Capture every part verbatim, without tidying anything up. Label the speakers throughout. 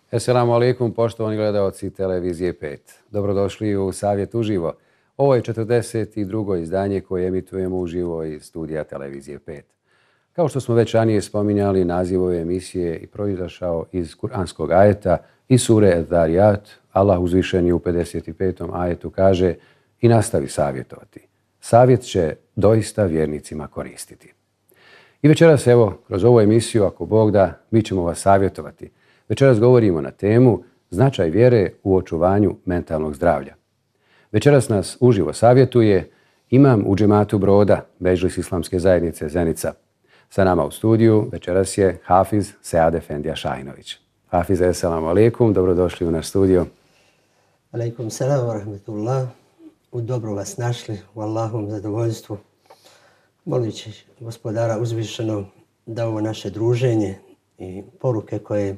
Speaker 1: Esselamu alaikum, poštovani gledalci Televizije pet. Dobrodošli u Savjet uživo. Ovo je četrdeset drugo izdanje koje emitujemo uživo iz studija Televizije pet. Kao što smo već ranije spominjali, naziv ove emisije je proizašao iz kuranskog ajeta i sure Ad-Darijat. Allah uzvišeni u pedeset petom ajetu kaže i nastavi savjetovati. Savjet će doista vjernicima koristiti. I večeras, evo, kroz ovu emisiju, ako Bog da, mi ćemo vas savjetovati. Večeras govorimo na temu značaj vjere u očuvanju mentalnog zdravlja. Večeras nas uživo savjetuje imam u džematu Broda, Medžlis Islamske zajednice Zenica. Sa nama u studiju večeras je Hafiz Sead Efendija Šajinović. Hafiz, esselamu alaikum, dobrodošli u naš studio.
Speaker 2: Alaikum salam wa rahmatullah. U dobro vas našli, u Allahovom zadovoljstvu. Molići gospodara uzvišenog da ovo naše druženje i poruke koje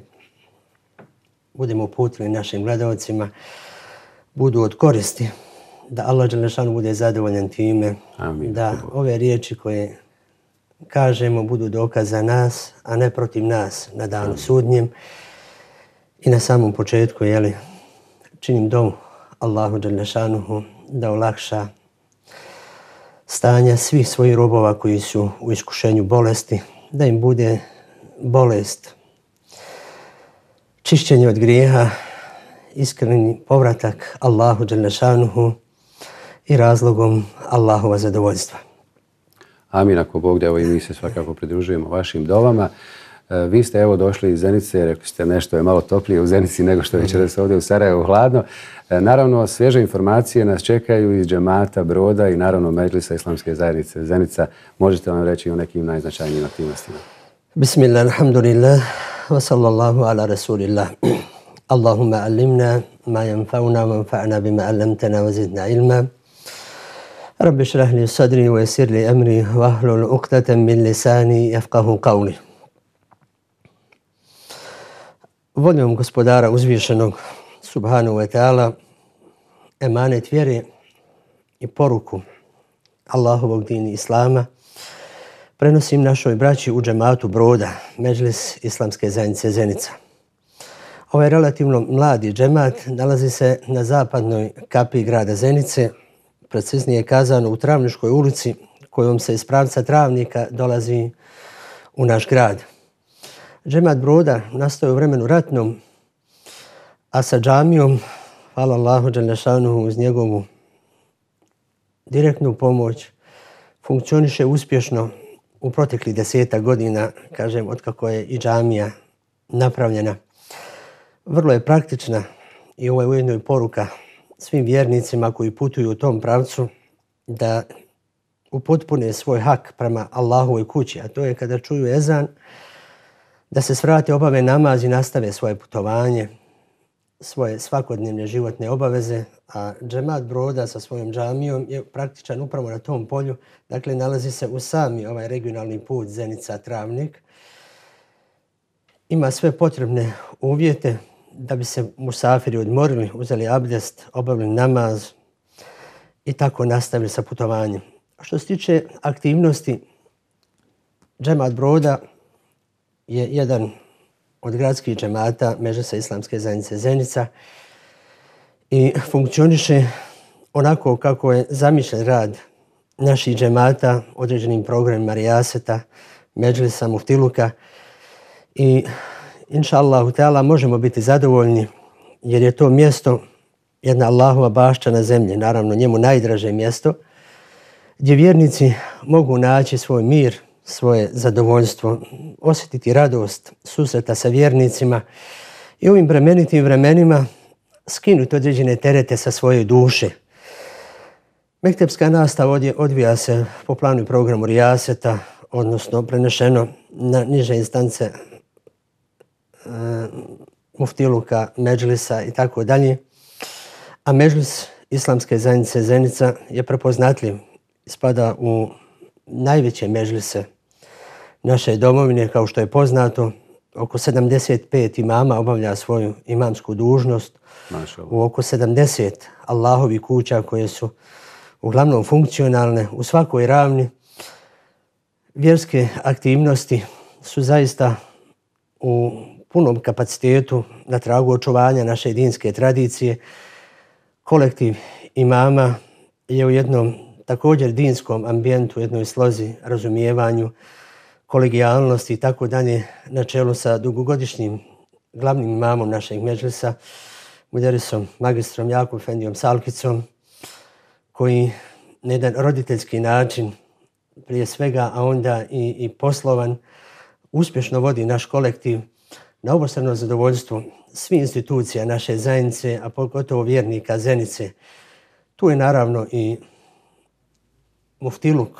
Speaker 2: budemo uputili našim gledalcima budu od koristi, da Allah dželešanu bude zadovoljan time,
Speaker 1: Amin.
Speaker 2: Da ove riječi koje kažemo budu dokaz za nas, a ne protiv nas na danu sudnjem. I na samom početku, jeli, činim dovu Allahu dželešanuhu da olakša stanja svih svojih robova koji su u iskušenju bolesti, da im bude bolest čišćenje od grijeha, iskreni povratak Allahu dželešanuhu i razlogom Allahova zadovoljstva.
Speaker 1: Amin, ako Bog da, evo i mi se svakako pridružujemo vašim dovama. Vi ste evo došli iz Zenice, rekli ste nešto je malo toplije u Zenici nego što večeras ovdje u Sarajevu hladno. Naravno, svježe informacije nas čekaju iz džemata Broda i naravno Medžlisa Islamske zajednice Zenica. Možete nam reći o nekim najznačajnijim aktivnostima?
Speaker 2: Bismillah, alhamdulillah, wa sallallahu ala rasulillah. Allahumma allimna ma yanfa'una wa anfa'na bima allamtana wa zidna ilma. Rabbi šrah li sadri wa yassir li amri wa ahlul uqdatan min lisani yafqahu qawli. Voljom gospodara uzvišenog subhanahu wa ta'ala emanet vjere i poruku Allahovog dini Islama prenosim našoj braći u džematu Broda, Medžlis Islamske zajednice Zenica. Ovaj relativno mladi džemat nalazi se na zapadnoj kapiji grada Zenice, preciznije kazano u Travničkoj ulici, kojom se iz pravca Travnika dolazi u naš grad. Džemat Broda nastao je u vremenu ratnom, a sa džamijom, hvala Allahu dželešanuhu, uz njegovu direktnu pomoć, funkcioniše uspješno u proteklih desetak godina, kažem, otkako je i džamija napravljena. Vrlo je praktična i ovo je ujedno i poruka svim vjernicima koji putuju u tom pravcu da upotpune svoj hak prema Allahovoj kući, a to je kada čuju ezan, da se svrate, obave namaz i nastave svoje putovanje, svoje svakodnevne životne obaveze, a džemat Broda sa svojom džamijom je praktičan upravo na tom polju. Dakle, nalazi se u sami ovaj regionalni put Zenica-Travnik. Ima sve potrebne uvjete da bi se musafiri odmorili, uzeli abdest, obavili namaz i tako nastavili sa putovanjem. Što se tiče aktivnosti, džemat Broda je jedan od gradskih džemata Medžlisa Islamske zajednice Zenica i funkcioniše onako kako je zamišljen rad naših džemata određenim programima rijaseta, Medžlisa, Muftiluka i inša Allahu teala možemo biti zadovoljni jer je to mjesto jedna Allahova bašća na zemlji, naravno njemu najdraže mjesto, gdje vjernici mogu naći svoj mir, svoje zadovoljstvo, osjetiti radost susreta sa vjernicima i ovim bremenitim vremenima skinuti određene terete sa svoje duše. Mektepska nastava odvija se po planu i programu rijaseta, odnosno prenešeno na niže instance e, Muftiluka, Medžlisa i tako dalje. A Medžlis Islamske zajednice Zenica je prepoznatljiv, spada u najveće medžlise naše domovine, kao što je poznato. Oko sedamdeset pet imama obavlja svoju imamsku dužnost. U oko sedamdeset Allahovi kuća koje su uglavnom funkcionalne u svakoj ravni. Vjerske aktivnosti su zaista u punom kapacitetu na tragu očuvanja naše dinske tradicije. Kolektiv imama je u jednom također dinskom ambijentu, u jednoj slozi, razumijevanju, kolegijalnosti i tako dalje, na čelu sa dugogodišnjim glavnim imamom našeg medžlisa, muderisom, magistrom Jakub Efendijom Salkicom, koji na jedan roditeljski način, prije svega, a onda i, i poslovan, uspješno vodi naš kolektiv na obostrano zadovoljstvo svih institucija naše zajednice, a pogotovo vjernika Zenice. Tu je naravno i muftiluk.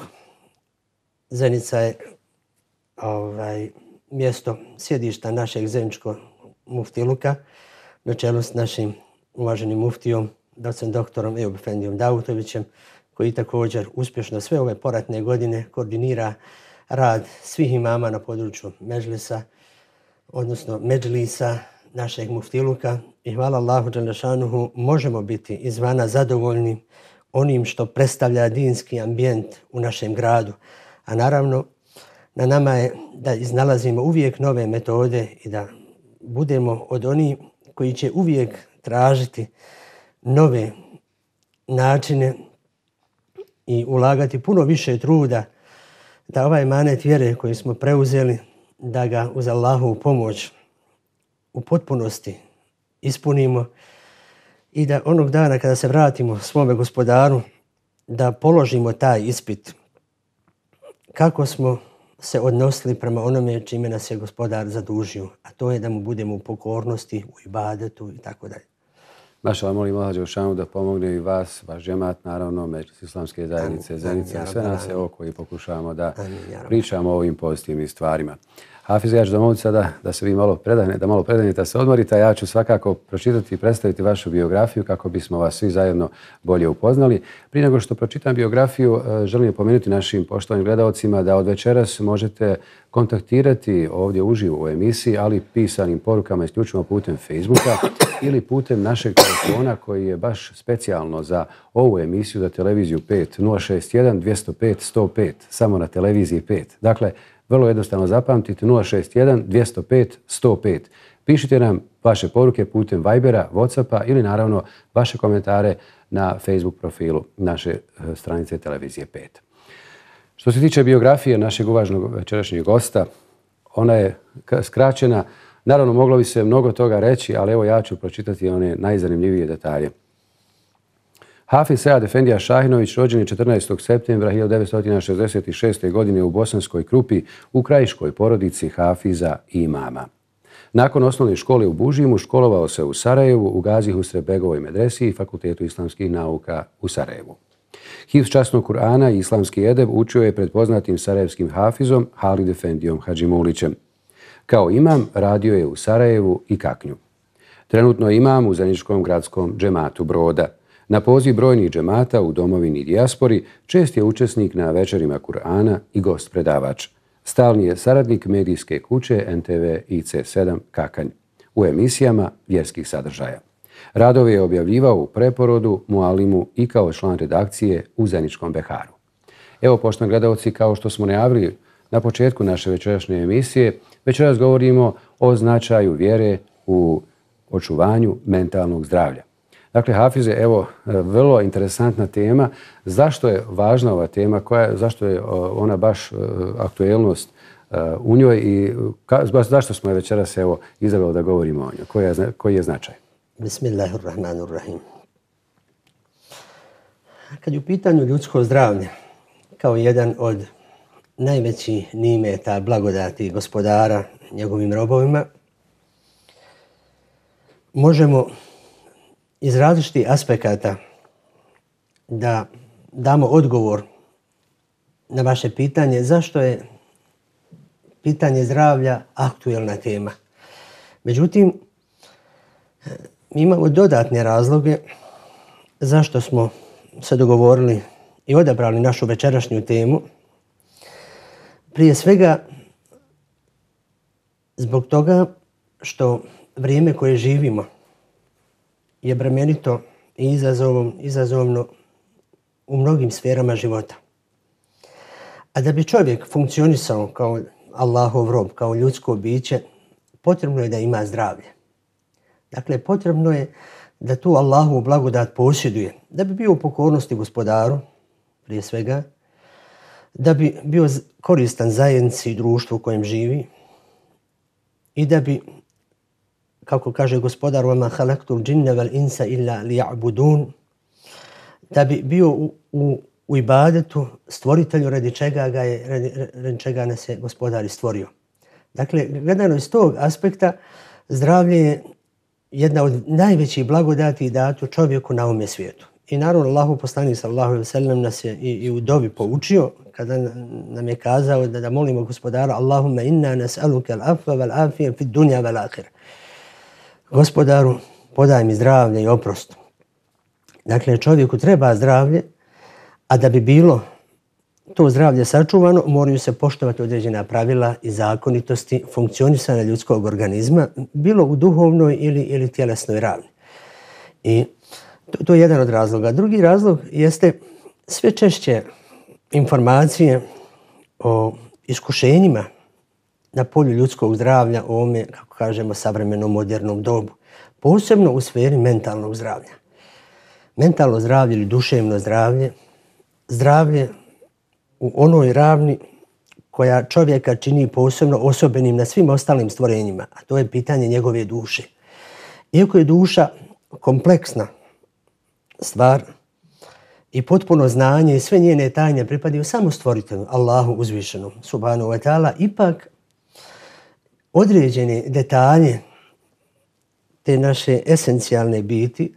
Speaker 2: Zenica je ovaj, mjesto sjedišta našeg zeničkog muftiluka, na čelu s našim uvaženim muftijom, docent doktorom Ejup Efendijom Davutovićem, koji također uspješno sve ove poratne godine koordinira rad svih imama na području medžlisa, odnosno medžlisa našeg muftiluka. I hvala Allahu dželešanuhu, možemo biti izvana zadovoljni onim što predstavlja dinski ambijent u našem gradu. A naravno, na nama je da iznalazimo uvijek nove metode i da budemo od onih koji će uvijek tražiti nove načine i ulagati puno više truda da ovaj emanet vjere koji smo preuzeli, da ga uz Allahovu pomoć u potpunosti ispunimo i da onog dana kada se vratimo svome gospodaru, da položimo taj ispit kako smo se odnosili prema onome čime nas je gospodar zadužio, a to je da mu budemo u pokornosti, u ibadetu i tako dalje.
Speaker 1: Mašala, molim Allah Đelešanu da pomogne i vas, vaš džemat, naravno, Medžlis Islamske zajednice, Zenica, sve nas evo koji pokušavamo da pričamo o ovim pozitivnim stvarima. Hafiz, ja ću zamoliti sada da se vi malo predanete, da malo predanete, da se odmorite, a ja ću svakako pročitati i predstaviti vašu biografiju kako bismo vas svi zajedno bolje upoznali. Prije nego što pročitam biografiju, želim pomenuti našim poštovanim gledalcima da od večeras možete kontaktirati ovdje uživo u emisiji, ali pisanim porukama isključivo putem Facebooka ili putem našeg telefona koji je baš specijalno za ovu emisiju, za televiziju pet, nula šest jedan dvjesto pet sto pet, samo na televiziji pet. Dakle, vrlo jednostavno zapamtite nula šest jedan dvjesto pet sto pet. Pišite nam vaše poruke putem Vibera, Whatsappa ili naravno vaše komentare na Facebook profilu naše stranice televizije pet. Što se tiče biografije našeg uvaženog večerašnjeg gosta, ona je skraćena. Naravno, moglo bi se mnogo toga reći, ali evo ja ću pročitati one najzanimljivije detalje. Hafiz Sead Efendija Šahinović rođen je četrnaestog septembra hiljadu devetsto šezdeset šeste. godine u Bosanskoj Krupi u krajiškoj porodici Hafiza i imama. Nakon osnovne škole u Bužimu školovao se u Sarajevu, u Gazi Husrev-begovoj medresi i Fakultetu islamskih nauka u Sarajevu. Hifz časnog Kur'ana i islamski edeb učio je pred poznatim sarajevskim hafizom Halid Efendijom Hadžimulićem. Kao imam radio je u Sarajevu i Kaknju. Trenutno je imam u Zeničkom gradskom džematu Broda. Na poziv brojnih džemata u domovini i dijaspori čest je učesnik na večerima Kur'ana i gost predavač. Stalni je saradnik medijske kuće en te ve i ce sedam Kakanj u emisijama vjerskih sadržaja. Radove je objavljivao u Preporodu, Mualimu i kao član redakcije u Zeničkom Beharu. Evo, poštovani gledalci, kao što smo najavili na početku naše večerašnje emisije, večeras govorimo o značaju vjere u očuvanju mentalnog zdravlja. Dakle, Hafize, evo, vrlo interesantna tema. Zašto je važna ova tema? Koja, zašto je ona baš aktuelnost u njoj i ka, zašto smo je večeras evo izabrali da govorimo o njoj? Koji je, koji je značaj?
Speaker 2: Bismillahirrahmanirrahim. Kad je u pitanju ljudsko zdravlje, kao jedan od najvećih nimeta, blagodati gospodara njegovim robovima, možemo iz različitih aspekata da damo odgovor na vaše pitanje zašto je pitanje zdravlja aktuelna tema. Međutim, mi imamo dodatne razloge zašto smo se dogovorili i odabrali našu večerašnju temu. Prije svega zbog toga što vrijeme koje živimo je bremenito i izazovom, izazovno u mnogim sferama života. A da bi čovjek funkcionisao kao Allahov rob, kao ljudsko biće, potrebno je da ima zdravlje. Dakle, potrebno je da tu Allahovu blagodat posjeduje, da bi bio u pokornosti gospodaru, prije svega, da bi bio koristan zajednici i društvu u kojem živi i da bi, kako kaže gospodar, وَمَا خَلَقْتُ الْجِنَّ وَالْإِنْسَ إِلَّا لِيَعْبُدُونَ, da bi bio u, u, u ibadetu stvoritelju radi čega, ga je, radi, radi čega nas je gospodar stvorio. Dakle, gledano iz tog aspekta, zdravlje je jedna od najvećih blagodati datu čovjeku na ovome svijetu. I naravno, Allahu poslanik sallallahu alejhi ve sellem nas je i, i u dovi poučio kada nam je kazao da, da molimo gospodara Allahumma inna nas'aluka al-afwa wal-afiya fi dunya wal-akhirah. Gospodaru, podaj mi zdravlje i oprost. Dakle, čovjeku treba zdravlje, a da bi bilo to zdravlje sačuvano, moraju se poštovati određena pravila i zakonitosti funkcionisanja ljudskog organizma, bilo u duhovnoj ili, ili tjelesnoj ravni. I to, to je jedan od razloga. Drugi razlog jeste sve češće informacije o iskušenjima na polju ljudskog zdravlja u ovome, kako kažemo, savremenom modernom dobu, posebno u sferi mentalnog zdravlja. Mentalno zdravlje ili duševno zdravlje, zdravlje u onoj ravni koja čovjeka čini posebno osobenim na svim ostalim stvorenjima, a to je pitanje njegove duše. Iako je duša kompleksna stvar i potpuno znanje i sve njene tajne pripadaju samo stvoritelju, Allahu uzvišenom, subhanahu wa ta'ala, ipak određene detalje te naše esencijalne biti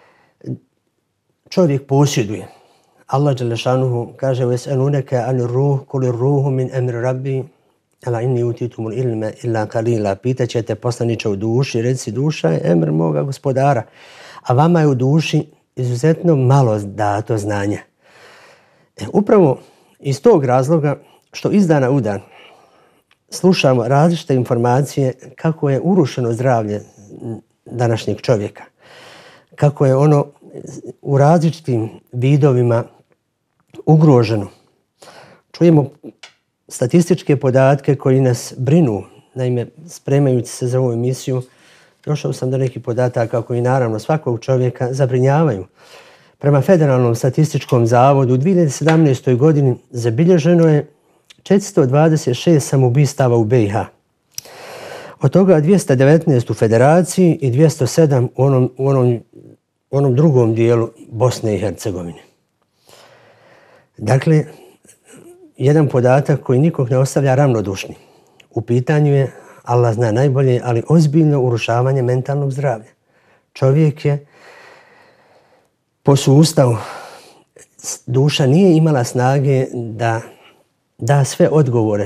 Speaker 2: čovjek posjeduje. Allah dželle šanuhu kaže: "Ves'alunaka anir ruh, kulir ruhu min amri rabbi, ala inni utitumul ilma illa qalila." Pitaćete poslaniče u duši, reci duša je emr moga gospodara, a vama je u duši izuzetno malo dato znanja. E, upravo iz tog razloga što iz dana u dan slušamo različite informacije kako je urušeno zdravlje današnjeg čovjeka, kako je ono u različitim vidovima ugroženo. Čujemo statističke podatke koji nas brinu. Naime, spremajući se za ovu emisiju, došao sam do nekih podataka koji naravno svakog čovjeka zabrinjavaju. Prema Federalnom statističkom zavodu u dvije hiljade sedamnaestoj. godini zabilježeno je četiristo dvadeset šest samoubistava u be i ha. Od toga dvjesto devetnaest u Federaciji i dvjesto sedam u onom, u onom, u onom drugom dijelu Bosne i Hercegovine. Dakle, jedan podatak koji nikog ne ostavlja ravnodušni. U pitanju je, Allah zna najbolje, ali ozbiljno urušavanje mentalnog zdravlja. Čovjek je po sustavu, duša nije imala snage da da sve odgovore,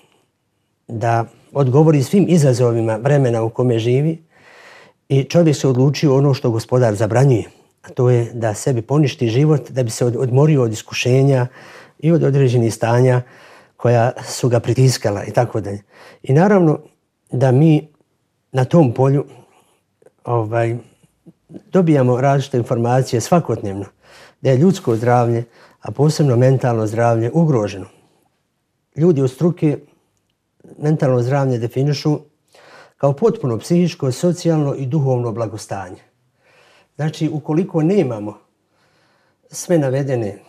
Speaker 2: da odgovori svim izazovima vremena u kome živi i čovjek se odlučio ono što gospodar zabranjuje, a to je da sebi poništi život, da bi se odmorio od iskušenja i od određenih stanja koja su ga pritiskala i tako dalje. I naravno da mi na tom polju ovaj, dobijamo različite informacije svakodnevno, da je ljudsko zdravlje, a posebno mentalno zdravlje, ugroženo. Ljudi od struke mentalno zdravlje definišu kao potpuno psihičko, socijalno i duhovno blagostanje. Znači, ukoliko nemamo sve navedene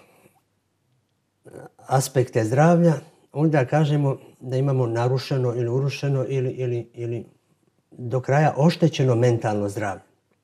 Speaker 2: aspekte zdravlja, onda kažemo da imamo narušeno ili urušeno ili, ili, ili do kraja oštećeno mentalno zdravlje.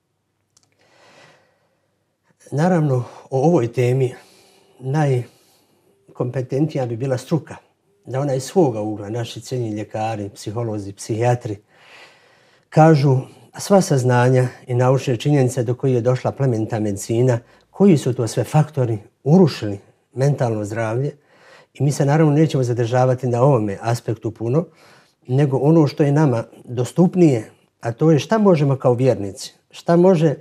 Speaker 2: Naravno, o ovoj temi najkompetentnija bi bila struka, da ona iz svoga ugla, naši cijenjeni ljekari, psiholozi, psihijatri, kažu sva saznanja i naučne činjenice do koje je došla plemenita medicina, koji su to sve faktori urušili mentalno zdravlje. I mi se naravno nećemo zadržavati na ovome aspektu puno, nego ono što je nama dostupnije, a to je šta možemo kao vjernici, šta može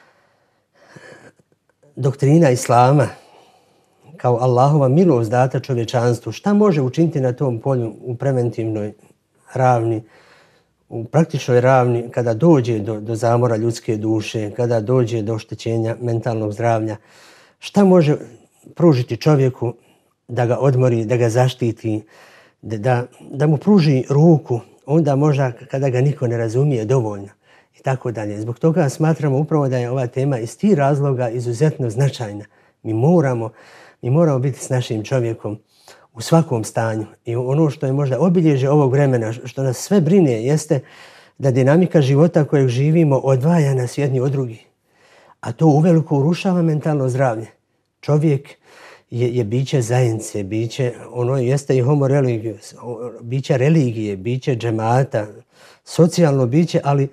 Speaker 2: doktrina Islama, kao Allahova milost data čovječanstvu, šta može učiniti na tom polju u preventivnoj ravni, u praktičnoj ravni, kada dođe do, do zamora ljudske duše, kada dođe do oštećenja mentalnog zdravlja, šta može pružiti čovjeku da ga odmori, da ga zaštiti, da, da mu pruži ruku onda možda kada ga niko ne razumije dovoljno i tako dalje. Zbog toga smatramo upravo da je ova tema iz tih razloga izuzetno značajna. Mi moramo, mi moramo biti s našim čovjekom u svakom stanju. I ono što je možda obilježje ovog vremena, što nas sve brine, jeste da dinamika života kojeg živimo odvaja nas jedni od drugih. A to uveliko urušava mentalno zdravlje. Čovjek je, je biće zajednice, biće, ono jeste i homo religious, biće religije, biće džemata, socijalno biće, ali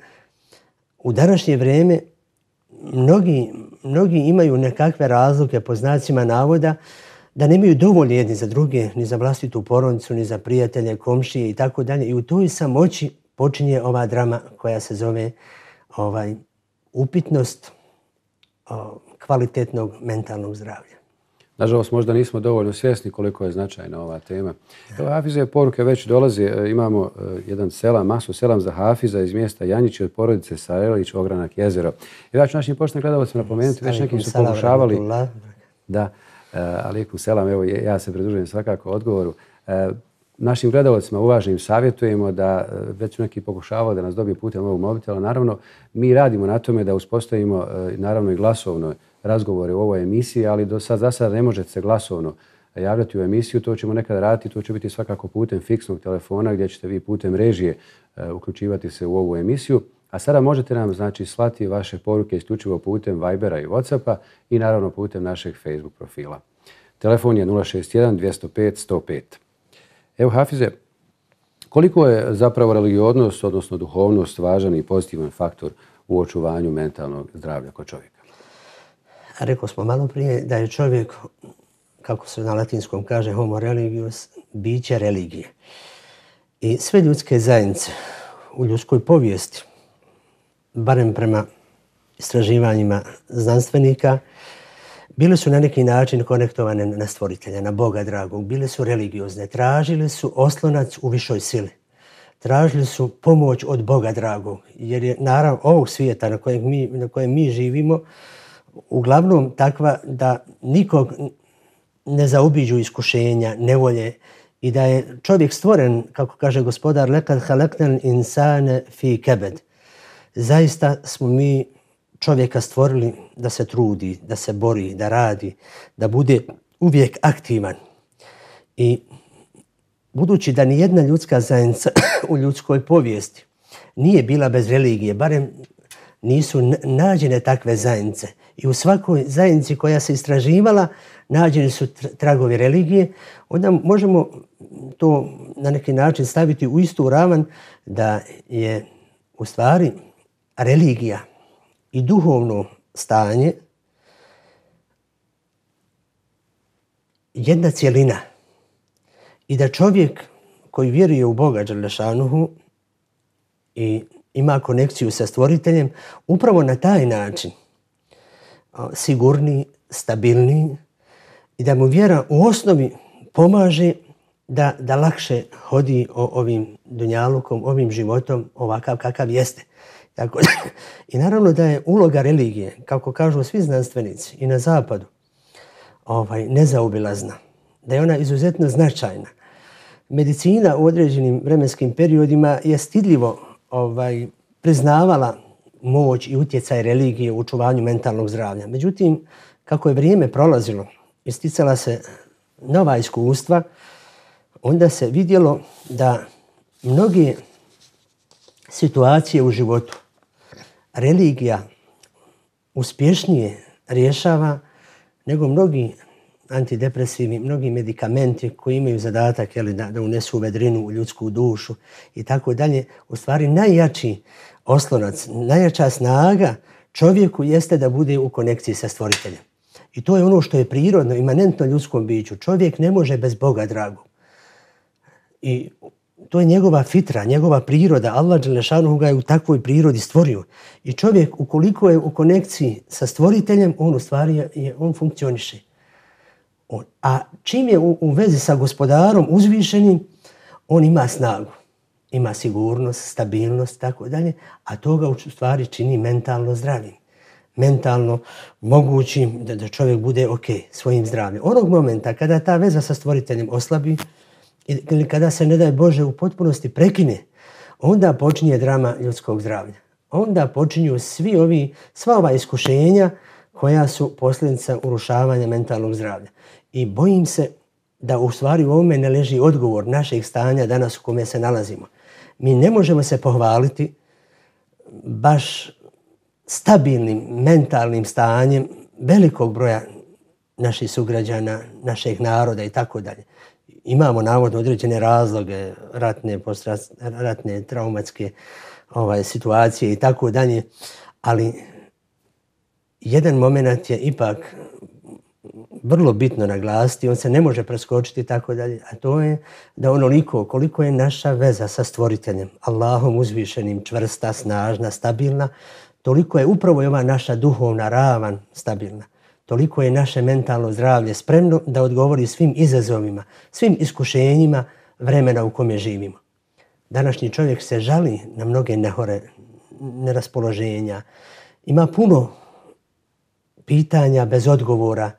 Speaker 2: u današnje vrijeme mnogi, mnogi imaju nekakve razloge po znacima navoda da nemaju dovoljno jedni za druge, ni za vlastitu porodicu, ni za prijatelje, komšije i tako dalje. I u toj samoći počinje ova drama koja se zove ovaj, upitnost o, kvalitetnog mentalnog zdravlja.
Speaker 1: Nažalost, možda nismo dovoljno svjesni koliko je značajna ova tema. Evo, Hafize, poruke već dolaze. Imamo jedan selam, masu selam za Hafiza iz mjesta Janjići od porodice Sarelić, Ogranak, Jezero. I ja ću našim poštenim gledalcima napomenuti, već nekim su pokušavali... Da, alaikum selam, evo ja se pridružujem svakako odgovoru. Našim gledalcima uvaženim savjetujemo da već neki pokušavao da nas dobije putem ovog mobitela. Naravno, mi radimo na tome da uspostavimo naravno i glasovno razgovore u ovoj emisiji, ali do sad za sad ne možete se glasovno javljati u emisiju. To ćemo nekada raditi, to će biti svakako putem fiksnog telefona gdje ćete vi putem režije uključivati se u ovu emisiju. A sada možete nam znači slati vaše poruke isključivo putem Vibera i Whatsappa i naravno putem našeg Facebook profila. Telefon je nula šest jedan dvjesto pet sto pet. Evo Hafize, koliko je zapravo religioznost, odnosno duhovnost, važan i pozitivan faktor u očuvanju mentalnog zdravlja kod čovjeka?
Speaker 2: Rekao smo malo prije da je čovjek, kako se na latinskom kaže, homo religious, biće religije. I sve ljudske zajednice u ljudskoj povijesti, barem prema istraživanjima znanstvenika, bile su na neki način konektovane na stvoritelja, na Boga dragog. Bile su religiozne. Tražili su oslonac u višoj sili. Tražili su pomoć od Boga dragog. Jer je naravno ovog svijeta na kojem mi, na kojem mi živimo uglavnom takva da nikog ne zaobiđu iskušenja, nevolje i da je čovjek stvoren, kako kaže gospodar, lekad halaknal insane fi kebed. Zaista smo mi čovjeka stvorili da se trudi, da se bori, da radi, da bude uvijek aktivan. I budući da ni jedna ljudska zajednica u ljudskoj povijesti nije bila bez religije, barem nisu nađene takve zajednice. I u svakoj zajednici koja se istraživala nađeni su tragovi religije, onda možemo to na neki način staviti u istu ravan da je u stvari religija i duhovno stanje jedna cjelina i da čovjek koji vjeruje u Boga Đelešanuhu i ima konekciju sa stvoriteljem upravo na taj način sigurniji, stabilniji i da mu vjera u osnovi pomaže da, da lakše hodi o, ovim dunjalukom, ovim životom ovakav kakav jeste. Tako, i naravno da je uloga religije, kako kažu svi znanstvenici i na zapadu, ovaj, nezaobilazna, da je ona izuzetno značajna. Medicina u određenim vremenskim periodima je stidljivo ovaj, priznavala moć i utjecaj religije u očuvanju mentalnog zdravlja. Međutim, kako je vrijeme prolazilo, isticala se nova iskustva, onda se vidjelo da mnoge situacije u životu religija uspješnije rješava nego mnogi antidepresivi, mnogi medikamenti koji imaju zadatak jeli, da, da unesu vedrinu u ljudsku dušu i tako dalje. U stvari najjači oslonac, najjača snaga čovjeku jeste da bude u konekciji sa stvoriteljem. I to je ono što je prirodno, imanentno ljudskom biću. Čovjek ne može bez Boga dragog. I to je njegova fitra, njegova priroda. Allah Đelešanuhu ga je u takvoj prirodi stvorio. I čovjek ukoliko je u konekciji sa stvoriteljem, on u stvari je, on funkcioniše. On, a čim je u, u vezi sa gospodarom uzvišenim, on ima snagu. Ima sigurnost, stabilnost, tako dalje, a to ga u stvari čini mentalno zdravim. Mentalno mogućim da, da čovjek bude ok svojim zdravljem. Onog momenta kada ta veza sa stvoriteljem oslabi ili kada se, ne daj Bože, u potpunosti prekine, onda počinje drama ljudskog zdravlja. Onda počinju svi ovi, sva ova iskušenja koja su posljedica urušavanja mentalnog zdravlja. I bojim se da u stvari u ovome ne leži odgovor našeg stanja danas u kome se nalazimo. Mi ne možemo se pohvaliti baš stabilnim mentalnim stanjem velikog broja naših sugrađana, našeg naroda i tako dalje. Imamo navodno određene razloge, ratne, ratne traumatske ovaj, situacije i tako dalje, ali jedan moment je ipak vrlo bitno naglasiti, on se ne može preskočiti i tako dalje, a to je da onoliko koliko je naša veza sa stvoriteljem, Allahom uzvišenim, čvrsta, snažna, stabilna, toliko je upravo i ova naša duhovna ravan stabilna. Toliko je naše mentalno zdravlje spremno da odgovori svim izazovima, svim iskušenjima vremena u kome živimo. Današnji čovjek se žali na mnoge nehore, neraspoloženja. Ima puno pitanja bez odgovora.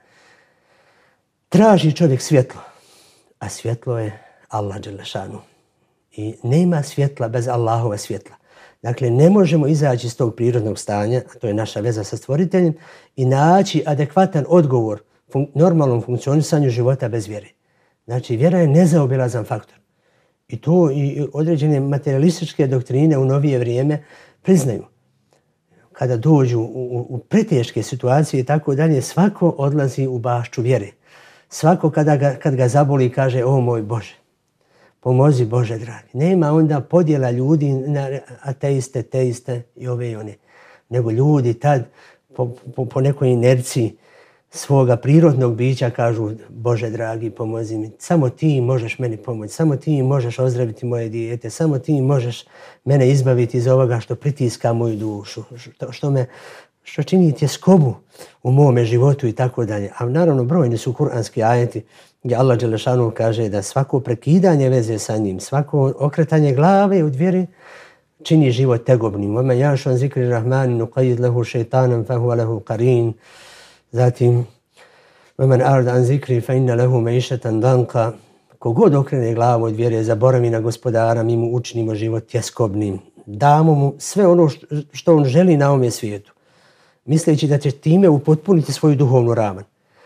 Speaker 2: Traži čovjek svjetlo, a svjetlo je Allah dželle šanu. I nema svjetla bez Allahova svjetla. Dakle, ne možemo izaći iz tog prirodnog stanja, a to je naša veza sa stvoriteljem, i naći adekvatan odgovor fun- normalnom funkcionisanju života bez vjere. Znači, vjera je nezaobilazan faktor. I to i određene materialističke doktrine u novije vrijeme priznaju. Kada dođu u, u, u preteške situacije i tako dalje, svako odlazi u bašću vjere. Svako kada ga, kad ga zaboli kaže, o moj Bože, pomozi Bože dragi. Nema onda podjela ljudi na ateiste, teiste i ove i one. Nego ljudi tad po, po, po nekoj inerciji svoga prirodnog bića kažu, Bože dragi, pomozi mi. Samo ti možeš meni pomoći, samo ti možeš ozdraviti moje dijete, samo ti možeš mene izbaviti iz ovoga što pritiska moju dušu, što, što me što čini tjeskobu u mome životu i tako dalje. A naravno brojni su kuranski ajeti gdje Allah dželle šanu kaže da svako prekidanje veze sa njim, svako okretanje glave od vjere čini život tegobnim. وَمَنْ يَعْشُ عَنْ ذِكْرِ الرَّحْمَنِ نُقَيِّضْ لَهُ شَيْطَانًا فَهُوَ لَهُ قَرِينٌ. Zatim وَمَنْ أَعْرَضَ عَنْ ذِكْرِي فَإِنَّ لَهُ مَعِيشَةً ضَنْكًا. Kogod okrene glavu od vjere, zaboravi na gospodara, mi mu učinimo život tjeskobnim. Damo mu sve ono što on želi na ovome svijetu, misleći da će time upotpuniti svoju duhovnu ravan.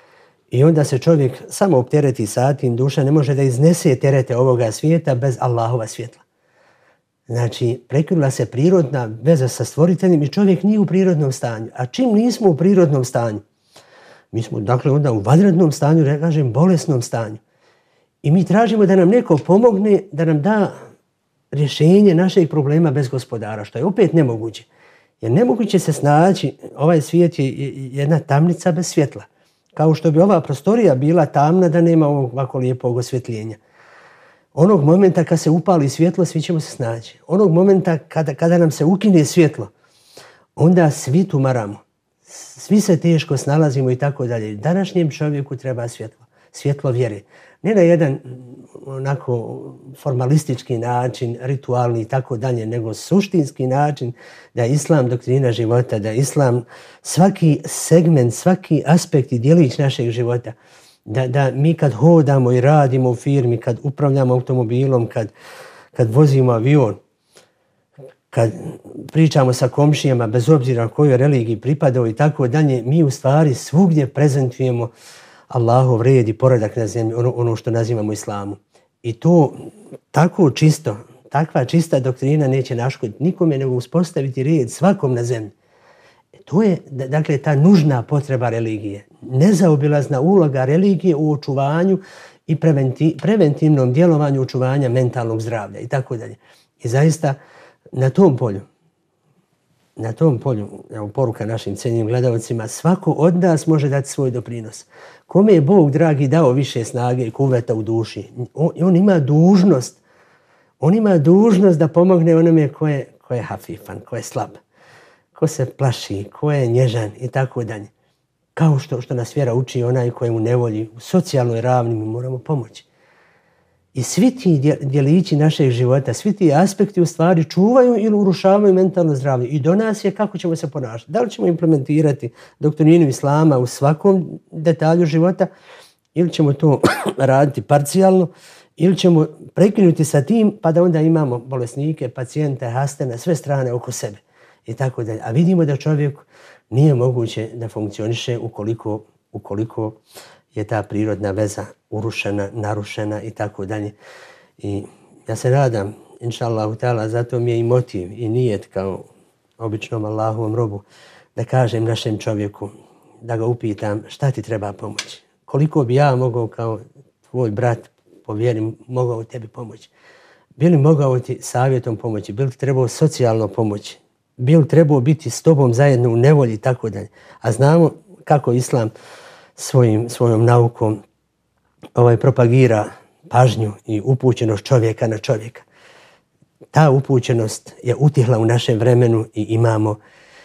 Speaker 2: I onda se čovjek samo optereti satim, duša ne može da iznese terete ovoga svijeta bez Allahova svjetla. Znači, prekinula se prirodna veza sa stvoriteljem i čovjek nije u prirodnom stanju. A čim nismo u prirodnom stanju, mi smo dakle onda u vanrednom stanju, da kažem bolesnom stanju. I mi tražimo da nam neko pomogne, da nam da rješenje našeg problema bez gospodara, što je opet nemoguće. Jer nemoguće se snaći, ovaj svijet je jedna tamnica bez svjetla. Kao što bi ova prostorija bila tamna da nema ovako lijepog osvjetljenja. Onog momenta kad se upali svjetlo, svi ćemo se snaći. Onog momenta kada, kada nam se ukine svjetlo, onda svi tumaramo. Svi se teško snalazimo i tako dalje. Današnjem čovjeku treba svjetlo. Svjetlo vjere. Ne na jedan onako formalistički način, ritualni i tako dalje, nego suštinski način da je Islam doktrina života, da je Islam svaki segment, svaki aspekt i djelić našeg života. Da, da mi kad hodamo i radimo u firmi, kad upravljamo automobilom, kad, kad vozimo avion, kad pričamo sa komšijama, bez obzira kojoj religiji pripadao i tako dalje, mi u stvari svugdje prezentujemo Allahov red i poredak na zemlji, ono, ono što nazivamo islamu. I to tako čisto, takva čista doktrina neće naškoditi nikome, nego uspostaviti red svakom na zemlji. To je, dakle, ta nužna potreba religije. Nezaobilazna uloga religije u očuvanju i preventi, preventivnom djelovanju očuvanja mentalnog zdravlja i tako dalje. I zaista na tom polju, na tom polju, evo, poruka našim cijenjenim gledalcima, svako od nas može dati svoj doprinos. Kome je Bog, dragi, dao više snage i kuvveta u duši, on, on ima dužnost, on ima dužnost da pomogne onome ko je, ko je hafifan, ko je slab, ko se plaši, ko je nježan i tako dalje. Kao što, što nas vjera uči, onaj koji je u nevolji, u socijalnoj ravni, mi moramo pomoći. I svi ti djelići našeg života, svi ti aspekti u stvari čuvaju ili urušavaju mentalno zdravlje. I do nas je kako ćemo se ponašati. Da li ćemo implementirati doktrinu islama u svakom detalju života ili ćemo to raditi parcijalno ili ćemo prekinuti sa tim pa da onda imamo bolesnike, pacijente, haste na sve strane oko sebe i tako dalje. A vidimo da čovjek nije moguće da funkcioniše ukoliko, ukoliko je ta prirodna veza urušena, narušena i tako dalje. I ja se nadam, inša Allahu ta'ala, zato mi je i motiv i nijet kao običnom Allahovom robu da kažem našem čovjeku, da ga upitam šta ti treba pomoći. Koliko bi ja mogao kao tvoj brat po vjeri mogao tebi pomoći. Bi li mogao ti savjetom pomoći, bi li trebao socijalno pomoći, bi li trebao biti s tobom zajedno u nevolji i tako dalje. A znamo kako Islam svojim, svojom naukom ovaj, propagira pažnju i upućenost čovjeka na čovjeka. Ta upućenost je utihla u našem vremenu i imamo,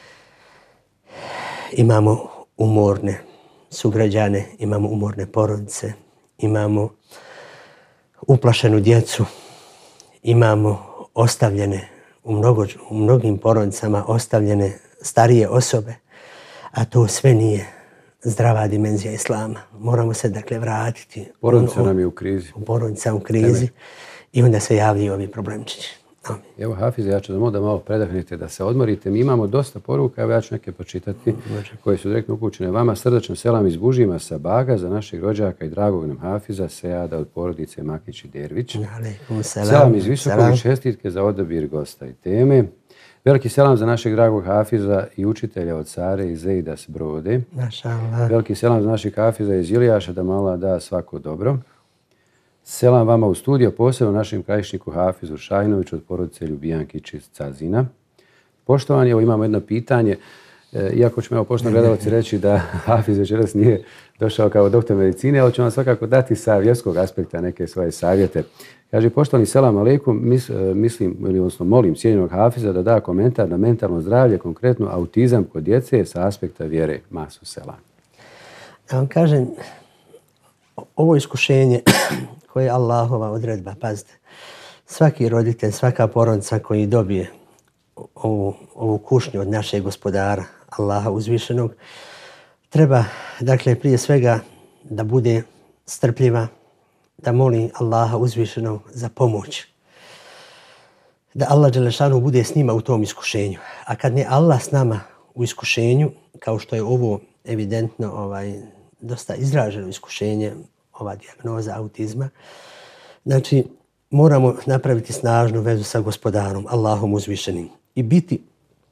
Speaker 2: imamo umorne sugrađane, imamo umorne porodice, imamo uplašenu djecu, imamo ostavljene u, mnogo, u mnogim porodicama ostavljene starije osobe, a to sve nije zdrava dimenzija Islama. Moramo se dakle vratiti.
Speaker 1: Porodica nam je u krizi.
Speaker 2: Porodica u krizi Tebe. I onda se javljaju ovi problemčići. Amin.
Speaker 1: Evo Hafize, ja ću da da malo predahnete, da se odmorite. Mi imamo dosta poruka, evo ja ću neke pročitati Može. koje su direktno upućene vama. Srdačan selam iz Bužima sa Baga za našeg rođaka i dragog nam Hafiza, Sejada od porodice Makić i Dervić.
Speaker 2: Selam,
Speaker 1: selam iz Visokog i čestitke za odabir gosta i teme. Veliki selam za našeg dragog Hafiza i učitelja od Sare iz Zejda s Brode.
Speaker 2: Mašallah.
Speaker 1: Veliki selam za našeg Hafiza iz Ilijaša, da mala da svako dobro. Selam vama u studio, posebno našem krajišniku Hafizu Šajnoviću od porodice Ljubijankić iz Cazina. Poštovani, evo imamo jedno pitanje. E, iako ćemo, evo, poštovani gledalci reći da Hafiz večeras nije došao kao doktor medicine, ali ću vam svakako dati sa vjerskog aspekta neke svoje savjete. Kaže, poštovani selam aleikum, mis, mislim, ili odnosno molim cijenjenog Hafiza da da komentar na mentalno zdravlje, konkretno autizam kod djece sa aspekta vjere. Masu selam.
Speaker 2: Ja vam kažem, ovo iskušenje koje je Allahova odredba, pazite, svaki roditelj, svaka porodica koji dobije ovu, ovu kušnju od našeg gospodara, Allaha uzvišenog, treba, dakle, prije svega da bude strpljiva, da moli Allaha uzvišenog za pomoć. Da Allah dželešanu bude s njima u tom iskušenju. A kad ne Allah s nama u iskušenju, kao što je ovo evidentno ovaj, dosta izraženo iskušenje, ova dijagnoza autizma, znači moramo napraviti snažnu vezu sa gospodarom, Allahom uzvišenim i biti,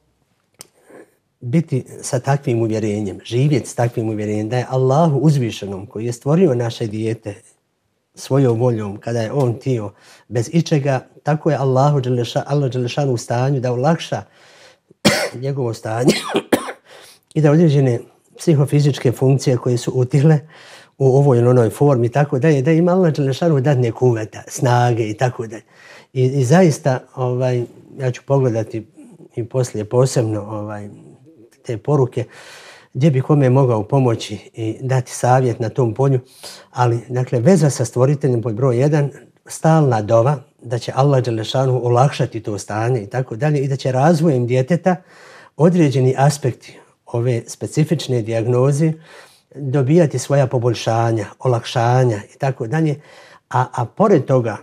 Speaker 2: biti sa takvim uvjerenjem, živjeti s takvim uvjerenjem da je Allahu uzvišenom koji je stvorio naše dijete svojom voljom, kada je on tio bez ičega, tako je Allahu dželeša, Allah dželešanu u stanju da olakša njegovo stanje i da određene psihofizičke funkcije koje su utihle u ovoj ili onoj formi, tako da je da ima Allah dželešanu dadne kuveta, snage i tako da. I, i zaista, ovaj, ja ću pogledati i poslije posebno ovaj, te poruke, gdje bi kome mogao pomoći i dati savjet na tom polju. Ali, dakle, veza sa stvoriteljem pod broj jedan, stalna dova da će Allah dželešanu olakšati to stanje i tako dalje i da će razvojem djeteta određeni aspekti ove specifične dijagnoze dobijati svoja poboljšanja, olakšanja i tako dalje. A, a pored toga,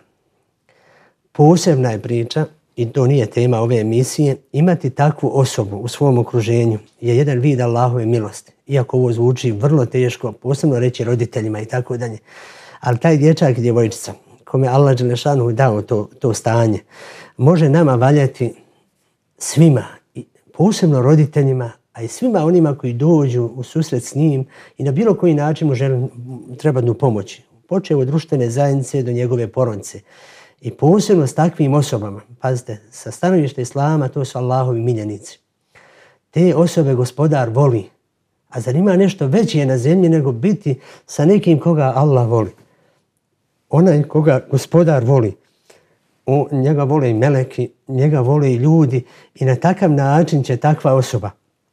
Speaker 2: posebna je priča, i to nije tema ove emisije, imati takvu osobu u svom okruženju je jedan vid Allahove milosti. Iako ovo zvuči vrlo teško, posebno reći roditeljima i tako dalje. Ali taj dječak i djevojčica, kome Allah dželešanu dao to, to stanje, može nama valjati svima, i posebno roditeljima, a i svima onima koji dođu u susret s njim i na bilo koji način mu žele trebati pomoći. Počeo od društvene zajednice do njegove porodice. I posebno s takvim osobama, pazite, sa stanovišta Islama, to su Allahovi miljenici. Te osobe gospodar voli. A zar ima nešto veće na zemlji nego biti sa nekim koga Allah voli? Onaj koga gospodar voli. O, njega vole i meleki, njega vole i ljudi i na takav način će takva osoba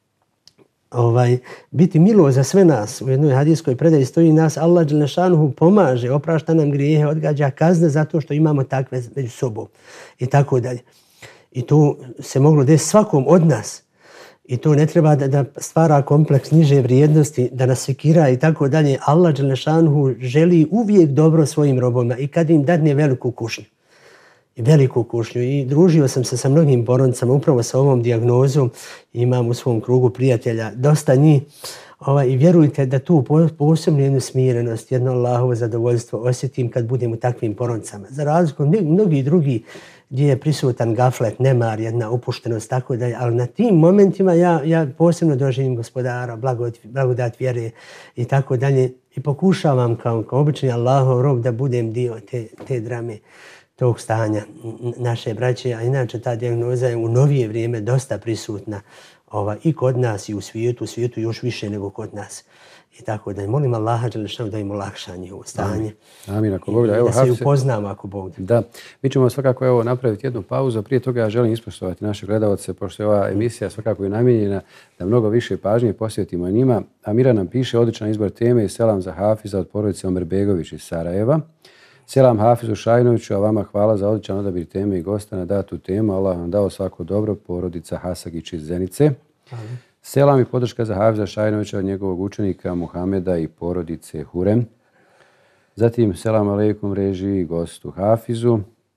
Speaker 2: ovaj, biti milo za sve nas. U jednoj hadijskoj predaji stoji nas Allah dželešanuhu pomaže, oprašta nam grijehe, odgađa kazne zato što imamo takve među sobom i tako dalje. I to se moglo desiti svakom od nas. I to ne treba da, da stvara kompleks niže vrijednosti, da nas sekira i tako dalje. Allah dželešanuhu želi uvijek dobro svojim robovima i kad im dadne veliku kušnju. I veliku kušnju. I družio sam se sa mnogim porodicama upravo sa ovom dijagnozom. Imam u svom krugu prijatelja dosta njih. Ovaj, I vjerujte da tu posebno jednu smirenost, jedno Allahovo zadovoljstvo osjetim kad budem u takvim porodicama. Za razliku od mnogih drugih gdje je prisutan gaflet, nemar, jedna opuštenost, tako da je. Ali na tim momentima ja, ja posebno doživim Gospodara, blagodat, blagodat vjere i tako dalje. I pokušavam kao, kao obični Allahov rob da budem dio te, te drame, tog stanja naše braće. A inače ta dijagnoza je u novije vrijeme dosta prisutna. Ova, i kod nas i u svijetu, u svijetu još više nego kod nas. I tako da molim Allaha dželešanu da im olakša njihovo stanje.
Speaker 1: Amin. Ako Bog da, evo,
Speaker 2: da se upoznamo ako Bog da.
Speaker 1: Da. Mi ćemo svakako evo, napraviti jednu pauzu. Prije toga ja želim ispoštovati naše gledalce, pošto je ova emisija svakako je namijenjena da mnogo više pažnje posvetimo njima. Amira nam piše odličan izbor teme i selam za Hafiza od porodice Omerbegović iz Sarajeva. Selam Hafizu Šajnoviću, a vama hvala za odličan odabir teme i gosta na datu temu. Allah vam dao svako dobro, porodica Hasagić iz Zenice. Amin. Selam i podrška za Hafiza Šajnovića od njegovog učenika Muhameda i porodice Hurem. Zatim selam aleikum režiji i gostu Hafizu.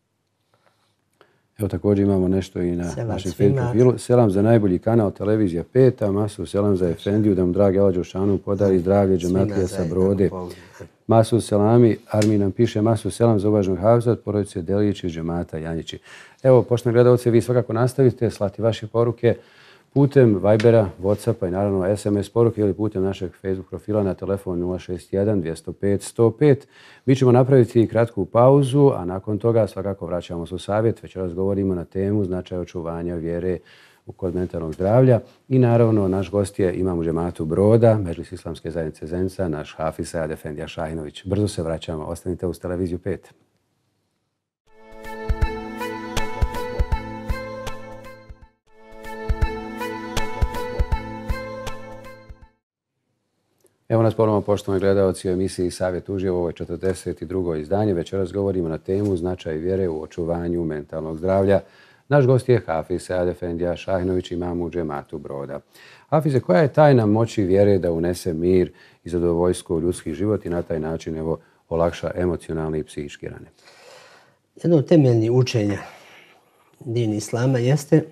Speaker 1: Evo također imamo nešto i na selam našem Facebook profilu. Selam za najbolji kanal Televizija pet, a masu selam za Efendiju, da mu dragi Allah Đelešanu podari zdravlje džematlija sa Brode. Masu selami, Armin nam piše masu selam za uvaženog Hafiza od porodice Delijić i džemata Janjići. Evo, poštovani gledalci, vi svakako nastavite slati vaše poruke putem Vibera, Whatsappa i naravno es em es poruke ili putem našeg Facebook profila na telefon nula šest jedan dvjesto pet sto pet. Mi ćemo napraviti kratku pauzu, a nakon toga svakako vraćamo se u savjet. Večeras govorimo na temu značaj očuvanja vjere kod mentalnog zdravlja. I naravno naš gost je imam u džematu Broda, Medžlis Islamske zajednice Zenica, naš Hafiz Sejad Efendija Šajnović. Brzo se vraćamo, ostanite uz Televiziju pet. Evo nas ponovno, poštovani gledalci, u emisiji Savjet uživo. Ovo je četrdeset drugo izdanje. Večeras govorimo na temu značaj vjere u očuvanju mentalnog zdravlja. Naš gost je Hafiz Sejad Efendija Šajnović, imam u džematu Broda. Hafize, koja je tajna moći vjere da unese mir i zadovoljstvo u ljudski život i na taj način evo, olakša emocionalne i psihičke rane?
Speaker 2: Jedno od temeljnih učenja dini Islama jeste